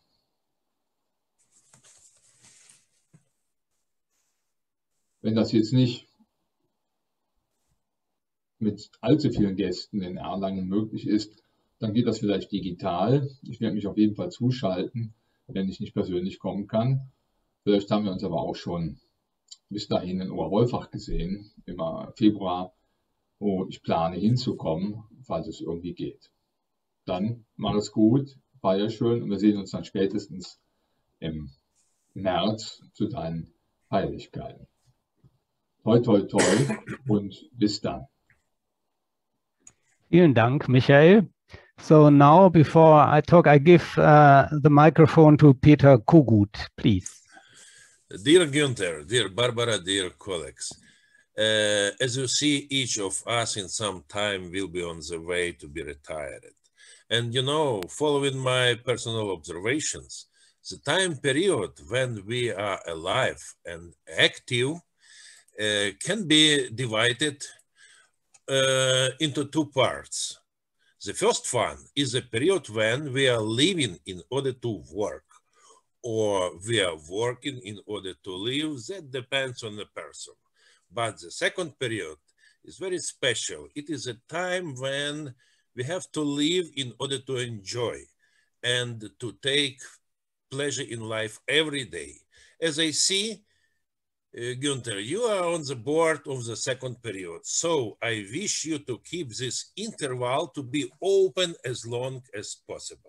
S10: Wenn das jetzt nicht mit allzu vielen Gästen in Erlangen möglich ist, dann geht das vielleicht digital. Ich werde mich auf jeden Fall zuschalten, wenn ich nicht persönlich kommen kann. Vielleicht haben wir uns aber auch schon bis dahin in Oberwolfach gesehen, im Februar, wo ich plane hinzukommen, falls es irgendwie geht. Dann mach es gut, feier schön und wir sehen uns dann spätestens im März zu deinen Heiligkeiten. Toi, toi, toi und bis dann.
S1: Vielen Dank, Michael. So now, before I talk, I give uh, the microphone to Peter Kogut, please.
S11: Dear Günther, dear Barbara, dear colleagues, uh, as you see, each of us in some time will be on the way to be retired. And you know, following my personal observations, the time period when we are alive and active uh, can be divided uh, into two parts. The first one is a period when we are living in order to work, or we are working in order to live. That depends on the person. But the second period is very special. It is a time when we have to live in order to enjoy and to take pleasure in life every day. As I see, uh, Günther, you are on the board of the second period. So I wish you to keep this interval to be open as long as possible.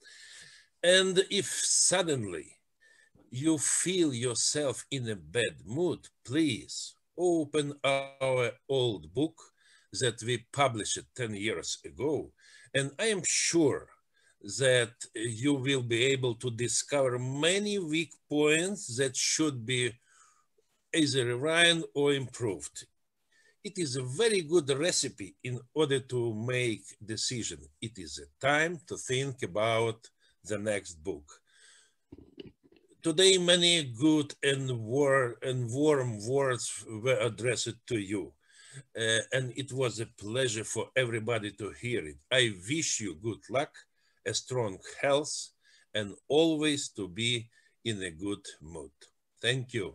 S11: And if suddenly you feel yourself in a bad mood, please open our old book that we published ten years ago. And I am sure that you will be able to discover many weak points that should be either rewritten or improved. it is a very good recipe in order to make decision. It is a time to think about the next book. Today, many good and, war and warm words were addressed to you. Uh, and it was a pleasure for everybody to hear it. I wish you good luck, a strong health, and always to be in a good mood. Thank you.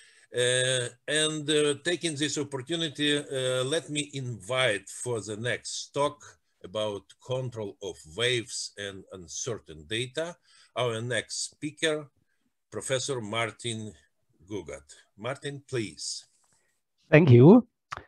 S11: Uh, and uh, taking this opportunity, uh, let me invite for the next talk about control of waves and uncertain data, our next speaker, Professor Martin Gugat. Martin, please.
S1: Thank you.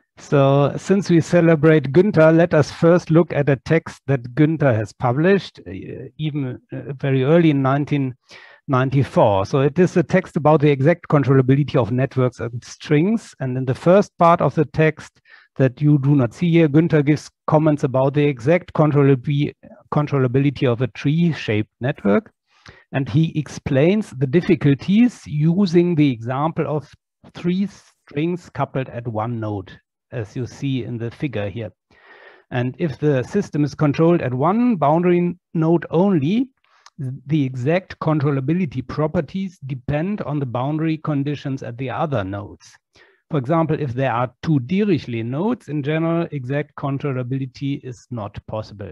S1: So since we celebrate Günther, let us first look at a text that Günther has published, uh, even uh, very early in nineteen ninety-four. So it is a text about the exact controllability of networks and strings. And in the first part of the text that you do not see here, Günther gives comments about the exact controllability, controllability of a tree-shaped network. And he explains the difficulties using the example of three strings coupled at one node, as you see in the figure here. And if the system is controlled at one boundary node only, the exact controllability properties depend on the boundary conditions at the other nodes. For example, if there are two Dirichlet nodes, in general, exact controllability is not possible.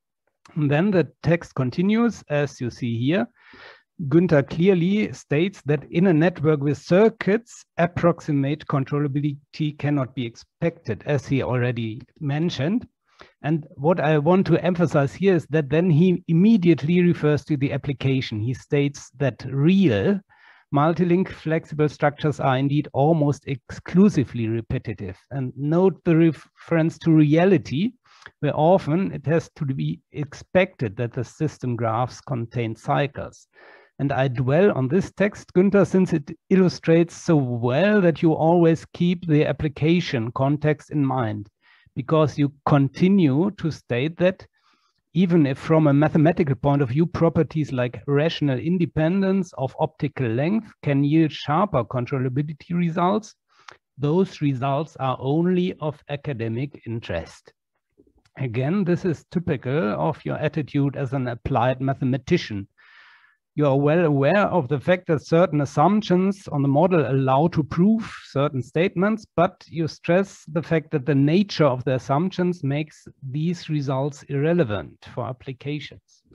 S1: And then the text continues, as you see here. Günther clearly states that in a network with circuits, approximate controllability cannot be expected, as he already mentioned. And what I want to emphasize here is that then he immediately refers to the application. He states that real multilink flexible structures are indeed almost exclusively repetitive. And note the reference to reality, where often it has to be expected that the system graphs contain cycles. And I dwell on this text, Günther, since it illustrates so well that you always keep the application context in mind, because you continue to state that even if from a mathematical point of view, properties like rational independence of optical length can yield sharper controllability results, those results are only of academic interest. Again, this is typical of your attitude as an applied mathematician. You are well aware of the fact that certain assumptions on the model allow to prove certain statements, but you stress the fact that the nature of the assumptions makes these results irrelevant for applications.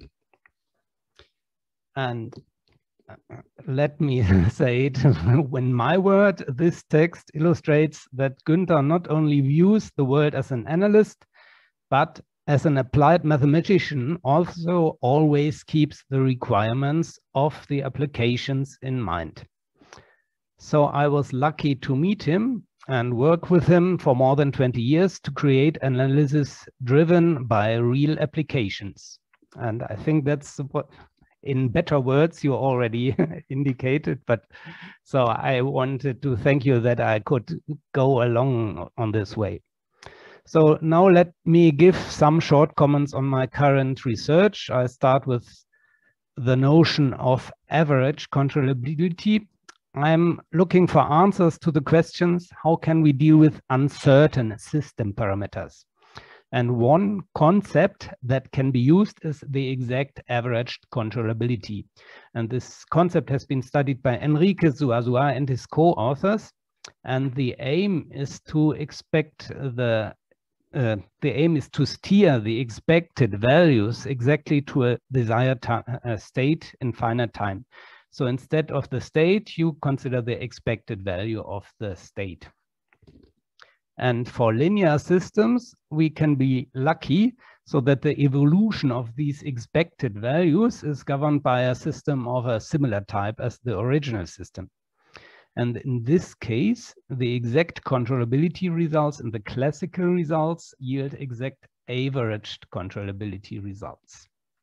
S1: And let me say it in my word, this text illustrates that Günther not only views the world as an analyst, but as an applied mathematician also always keeps the requirements of the applications in mind. So I was lucky to meet him and work with him for more than twenty years to create analysis driven by real applications. And I think that's what, in better words, you already indicated, but so I wanted to thank you that I could go along on this way. So now let me give some short comments on my current research. I start with the notion of average controllability. I'm looking for answers to the questions, how can we deal with uncertain system parameters? And one concept that can be used is the exact averaged controllability. And this concept has been studied by Enrique Zuazua and his co-authors. And the aim is to expect the Uh, the aim is to steer the expected values exactly to a desired uh, state in finite time. So instead of the state, you consider the expected value of the state. And for linear systems, we can be lucky so that the evolution of these expected values is governed by a system of a similar type as the original system. And in this case, the exact controllability results and the classical results yield exact averaged controllability results.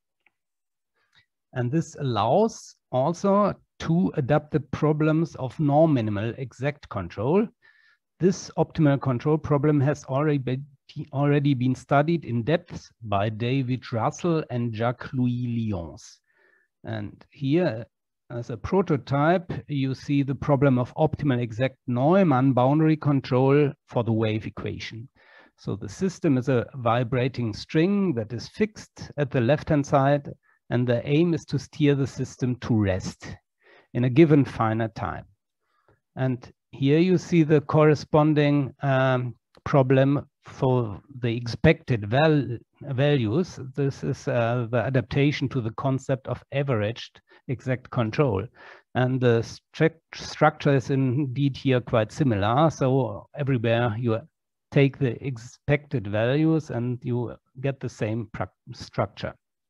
S1: And this allows also to adapt the problems of norm-minimal exact control. This optimal control problem has already been, already been studied in depth by David Russell and Jacques-Louis Lyons. And here as a prototype, you see the problem of optimal exact Neumann boundary control for the wave equation. So the system is a vibrating string that is fixed at the left-hand side, and the aim is to steer the system to rest in a given finite time. And here you see the corresponding um, problem for the expected val values. This is uh, the adaptation to the concept of averaged exact control. And the stru structure is indeed here quite similar. So everywhere you take the expected values and you get the same structure.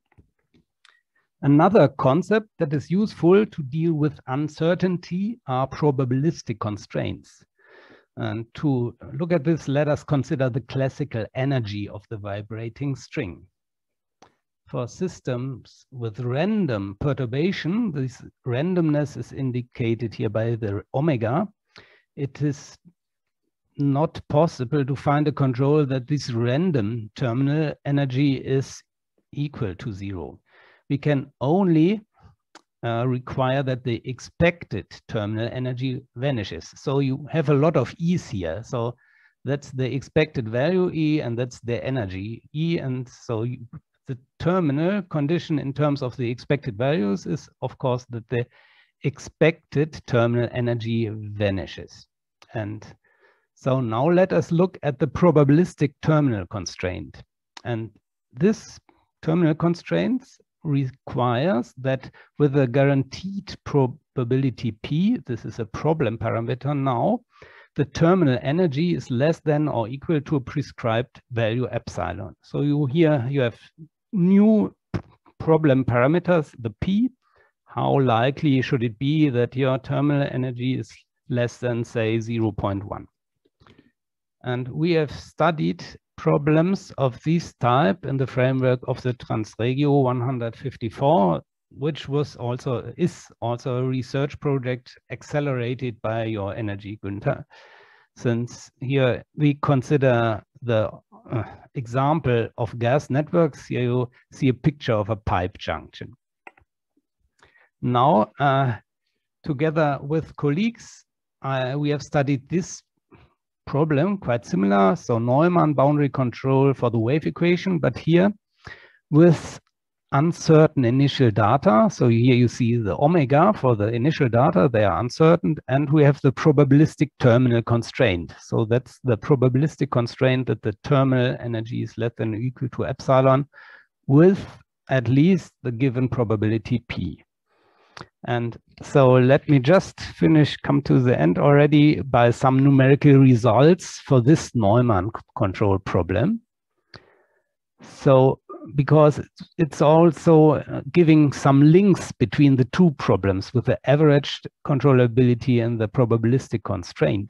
S1: Another concept that is useful to deal with uncertainty are probabilistic constraints. And to look at this, let us consider the classical energy of the vibrating string. For systems with random perturbation, this randomness is indicated here by the omega. It is not possible to find a control that this random terminal energy is equal to zero. We can only uh, require that the expected terminal energy vanishes. So you have a lot of E's here. So that's the expected value E, and that's the energy E. And so you, the terminal condition in terms of the expected values is, of course, that the expected terminal energy vanishes. And so now let us look at the probabilistic terminal constraint. And this terminal constraints requires that with a guaranteed probability P, this is a problem parameter now, the terminal energy is less than or equal to a prescribed value epsilon. So you here you have new problem parameters, the P. How likely should it be that your terminal energy is less than, say, zero point one? And we have studied problems of this type in the framework of the Transregio one fifty-four, which was also is also a research project accelerated by your energy, Günther. Since here we consider the uh, example of gas networks, here you see a picture of a pipe junction. Now, uh, together with colleagues, uh, we have studied this problem, quite similar. So Neumann boundary control for the wave equation, but here with uncertain initial data. So here you see the omega for the initial data, they are uncertain, and we have the probabilistic terminal constraint. So that's the probabilistic constraint that the terminal energy is less than or equal to epsilon with at least the given probability P. And so let me just finish, come to the end already by some numerical results for this Neumann control problem. So, because it's also giving some links between the two problems with the averaged controllability and the probabilistic constraint.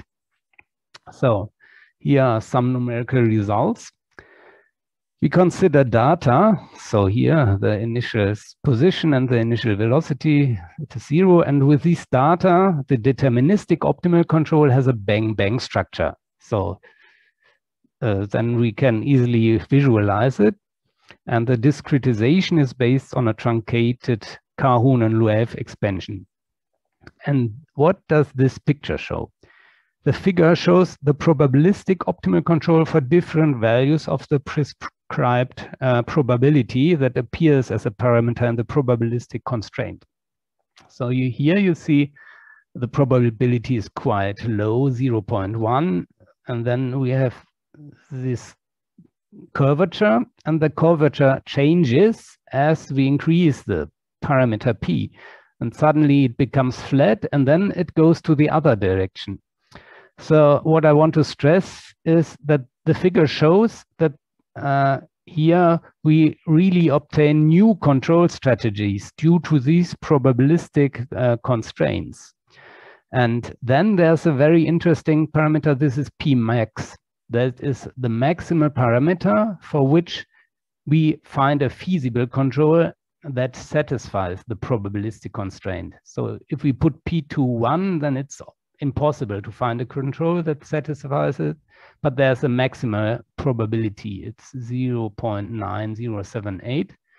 S1: So here are some numerical results. We consider data, so here the initial position and the initial velocity at zero, and with this data, the deterministic optimal control has a bang-bang structure. So uh, then we can easily visualize it, and the discretization is based on a truncated Calhoun and Loewe expansion. And what does this picture show? The figure shows the probabilistic optimal control for different values of the prescribed uh, probability that appears as a parameter in the probabilistic constraint. So you, here you see the probability is quite low, zero point one, and then we have this curvature, and the curvature changes as we increase the parameter P, and suddenly it becomes flat, and then it goes to the other direction. So what I want to stress is that the figure shows that uh, here we really obtain new control strategies due to these probabilistic uh, constraints. And then there's a very interesting parameter. This is P max. That is the maximal parameter for which we find a feasible control that satisfies the probabilistic constraint. So if we put P to one, then it's impossible to find a control that satisfies it, but there's a maximal probability. It's zero point nine zero seven eight.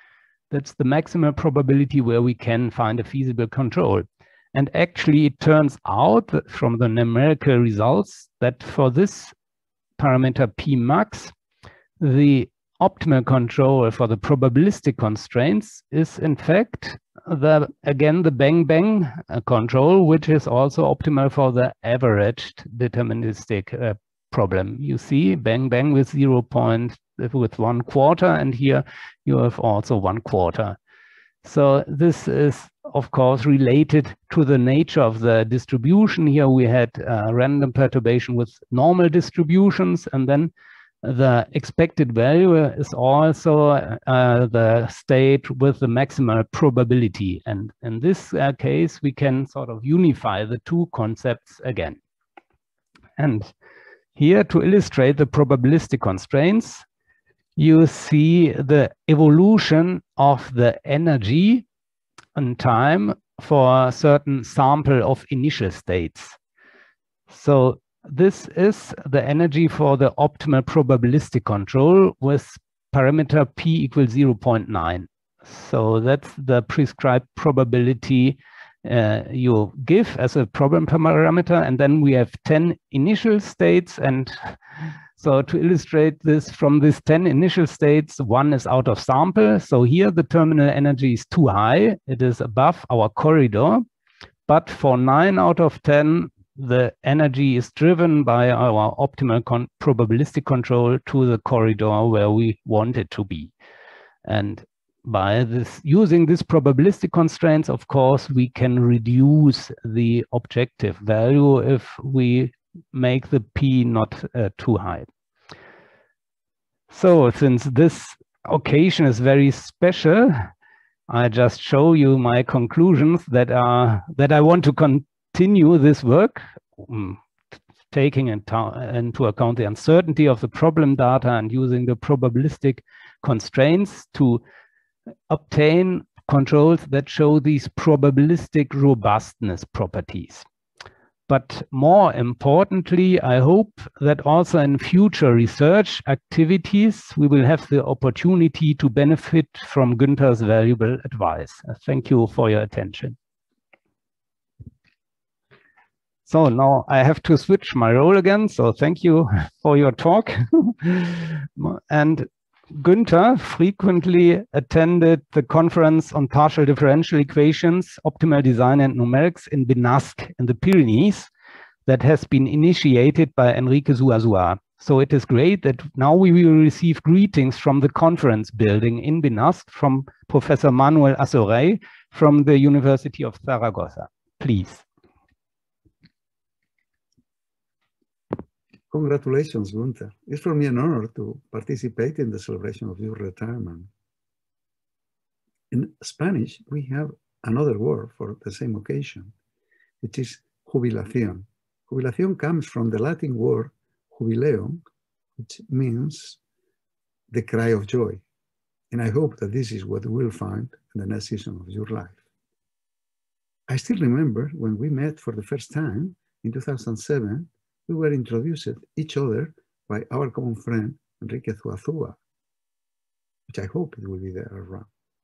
S1: That's the maximal probability where we can find a feasible control. And actually, it turns out that from the numerical results that for this parameter P max, the optimal control for the probabilistic constraints is in fact the again the bang bang control, which is also optimal for the averaged deterministic uh, problem. You see bang bang with zero point with one quarter, and here you have also one quarter. So this is of course related to the nature of the distribution. Here we had uh, random perturbation with normal distributions, and then the expected value is also uh, the state with the maximal probability. And in this uh, case, we can sort of unify the two concepts again. And here, to illustrate the probabilistic constraints, you see the evolution of the energy in time for a certain sample of initial states. So this is the energy for the optimal probabilistic control with parameter P equals zero point nine. So that's the prescribed probability uh, you give as a problem parameter. And then we have ten initial states. And so to illustrate this, from these ten initial states, one is out of sample. So here the terminal energy is too high. It is above our corridor. But for nine out of ten, the energy is driven by our optimal con probabilistic control to the corridor where we want it to be. And by this, using this probabilistic constraints, of course, we can reduce the objective value if we make the P not uh, too high. So since this occasion is very special, I just show you my conclusions that are that I want to continue this work, um, taking into account the uncertainty of the problem data and using the probabilistic constraints to obtain controls that show these probabilistic robustness properties. But more importantly, I hope that also in future research activities, we will have the opportunity to benefit from Günther's valuable advice. Thank you for your attention. So now I have to switch my role again. So thank you for your talk. And Günther frequently attended the conference on partial differential equations, optimal design and numerics in Benasque in the Pyrenees that has been initiated by Enrique Zuazua. So it is great that now we will receive greetings from the conference building in Benasque from Professor Manuel Azorey from the University of Zaragoza. Please.
S12: Congratulations, Günther. It's for me an honor to participate in the celebration of your retirement. In Spanish, we have another word for the same occasion, which is jubilación. Jubilación comes from the Latin word jubileum, which means the cry of joy. And I hope that this is what we will find in the next season of your life. I still remember when we met for the first time in two thousand seven, we were introduced each other by our common friend, Enrique Zuazua, which I hope it will be there around.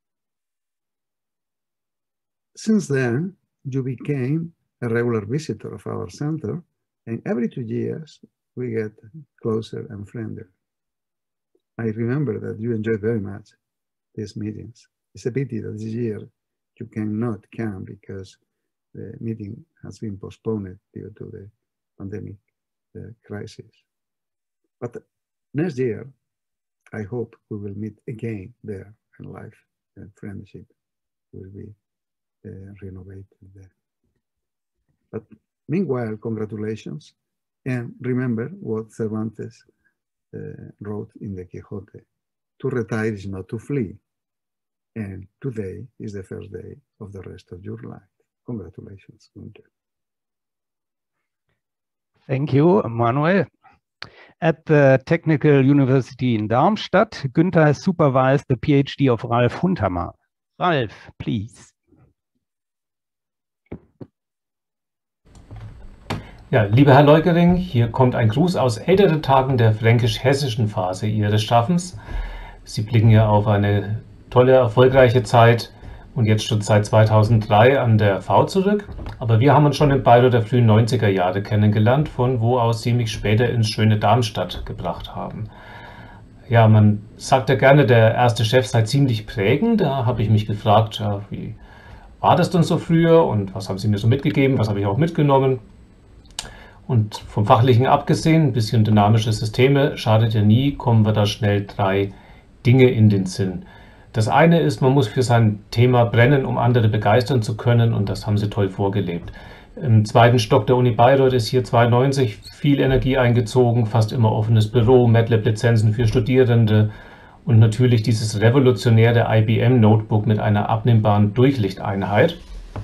S12: Since then, you became a regular visitor of our center, and every two years, we get closer and friendlier. I remember that you enjoy very much these meetings. It's a pity that this year you cannot come because the meeting has been postponed due to the pandemic the crisis. But next year, I hope we will meet again there, and life and friendship will be uh, renovated there. But meanwhile, congratulations, and remember what Cervantes uh, wrote in the Quixote: to retire is not to flee, and today is the first day of the rest of your life. Congratulations, Günther.
S1: Thank you, Manuel. At the Technical University in Darmstadt, Günther has supervised the PhD of Ralf Hundhammer. Ralf, please.
S13: Ja, lieber Herr Leukering, hier kommt ein Gruß aus älteren Tagen der fränkisch-hessischen Phase Ihres Schaffens. Sie blicken ja auf eine tolle, erfolgreiche Zeit und jetzt schon seit zweitausenddrei an der V W zurück. Aber wir haben uns schon in Bayreuth der frühen neunziger Jahre kennengelernt, von wo aus Sie mich später ins schöne Darmstadt gebracht haben. Ja, man sagt ja gerne, der erste Chef sei ziemlich prägend. Da habe ich mich gefragt, ja, wie war das denn so früher und was haben Sie mir so mitgegeben, was habe ich auch mitgenommen? Und vom Fachlichen abgesehen, ein bisschen dynamische Systeme, schadet ja nie, kommen wir da schnell drei Dinge in den Sinn. Das eine ist, man muss für sein Thema brennen, um andere begeistern zu können, und das haben Sie toll vorgelebt. Im zweiten Stock der Uni Bayreuth ist hier zweiundneunzig viel Energie eingezogen, fast immer offenes Büro, MATLAB-Lizenzen für Studierende und natürlich dieses revolutionäre I B M-Notebook mit einer abnehmbaren Durchlichteinheit.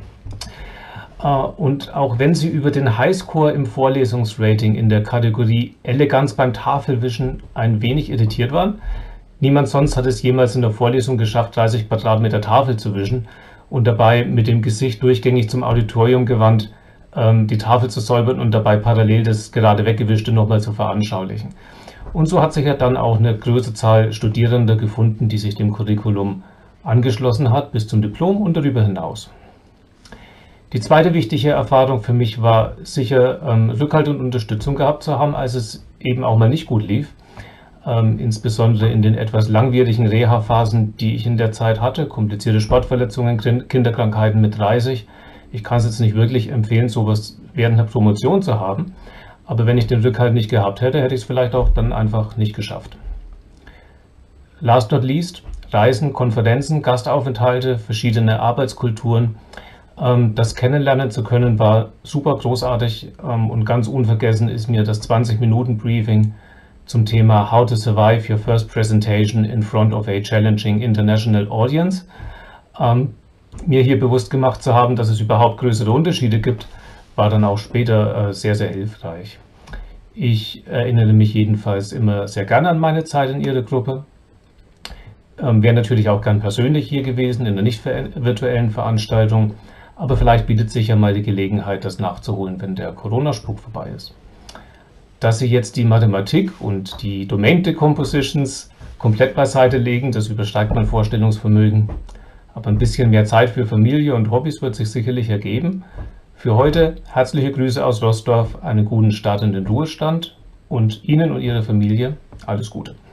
S13: Und auch wenn Sie über den Highscore im Vorlesungsrating in der Kategorie Eleganz beim Tafelwischen ein wenig irritiert waren, niemand sonst hat es jemals in der Vorlesung geschafft, dreißig Quadratmeter Tafel zu wischen und dabei mit dem Gesicht durchgängig zum Auditorium gewandt, ähm, die Tafel zu säubern und dabei parallel das gerade weggewischte nochmal zu veranschaulichen. Und so hat sich ja dann auch eine große Zahl Studierender gefunden, die sich dem Curriculum angeschlossen hat, bis zum Diplom und darüber hinaus. Die zweite wichtige Erfahrung für mich war sicher, ähm, Rückhalt und Unterstützung gehabt zu haben, als es eben auch mal nicht gut lief. Ähm, insbesondere in den etwas langwierigen Reha-Phasen, die ich in der Zeit hatte, komplizierte Sportverletzungen, Kinderkrankheiten mit dreißig. Ich kann es jetzt nicht wirklich empfehlen, sowas während der Promotion zu haben, aber wenn ich den Rückhalt nicht gehabt hätte, hätte ich es vielleicht auch dann einfach nicht geschafft. Last not least, Reisen, Konferenzen, Gastaufenthalte, verschiedene Arbeitskulturen. Ähm, das kennenlernen zu können war super großartig, ähm, und ganz unvergessen ist mir das zwanzig Minuten Briefing zum Thema How to Survive Your First Presentation in Front of a Challenging International Audience. Ähm, mir hier bewusst gemacht zu haben, dass es überhaupt größere Unterschiede gibt, war dann auch später äh, sehr, sehr hilfreich. Ich erinnere mich jedenfalls immer sehr gerne an meine Zeit in Ihrer Gruppe. Ähm, wäre natürlich auch gern persönlich hier gewesen, in einer nicht virtuellen Veranstaltung, aber vielleicht bietet sich ja mal die Gelegenheit, das nachzuholen, wenn der Corona-Spuk vorbei ist. Dass Sie jetzt die Mathematik und die Domain Decompositions komplett beiseite legen, das übersteigt mein Vorstellungsvermögen. Aber ein bisschen mehr Zeit für Familie und Hobbys wird sich sicherlich ergeben. Für heute herzliche Grüße aus Roßdorf, einen guten Start in den Ruhestand und Ihnen und Ihrer Familie alles Gute.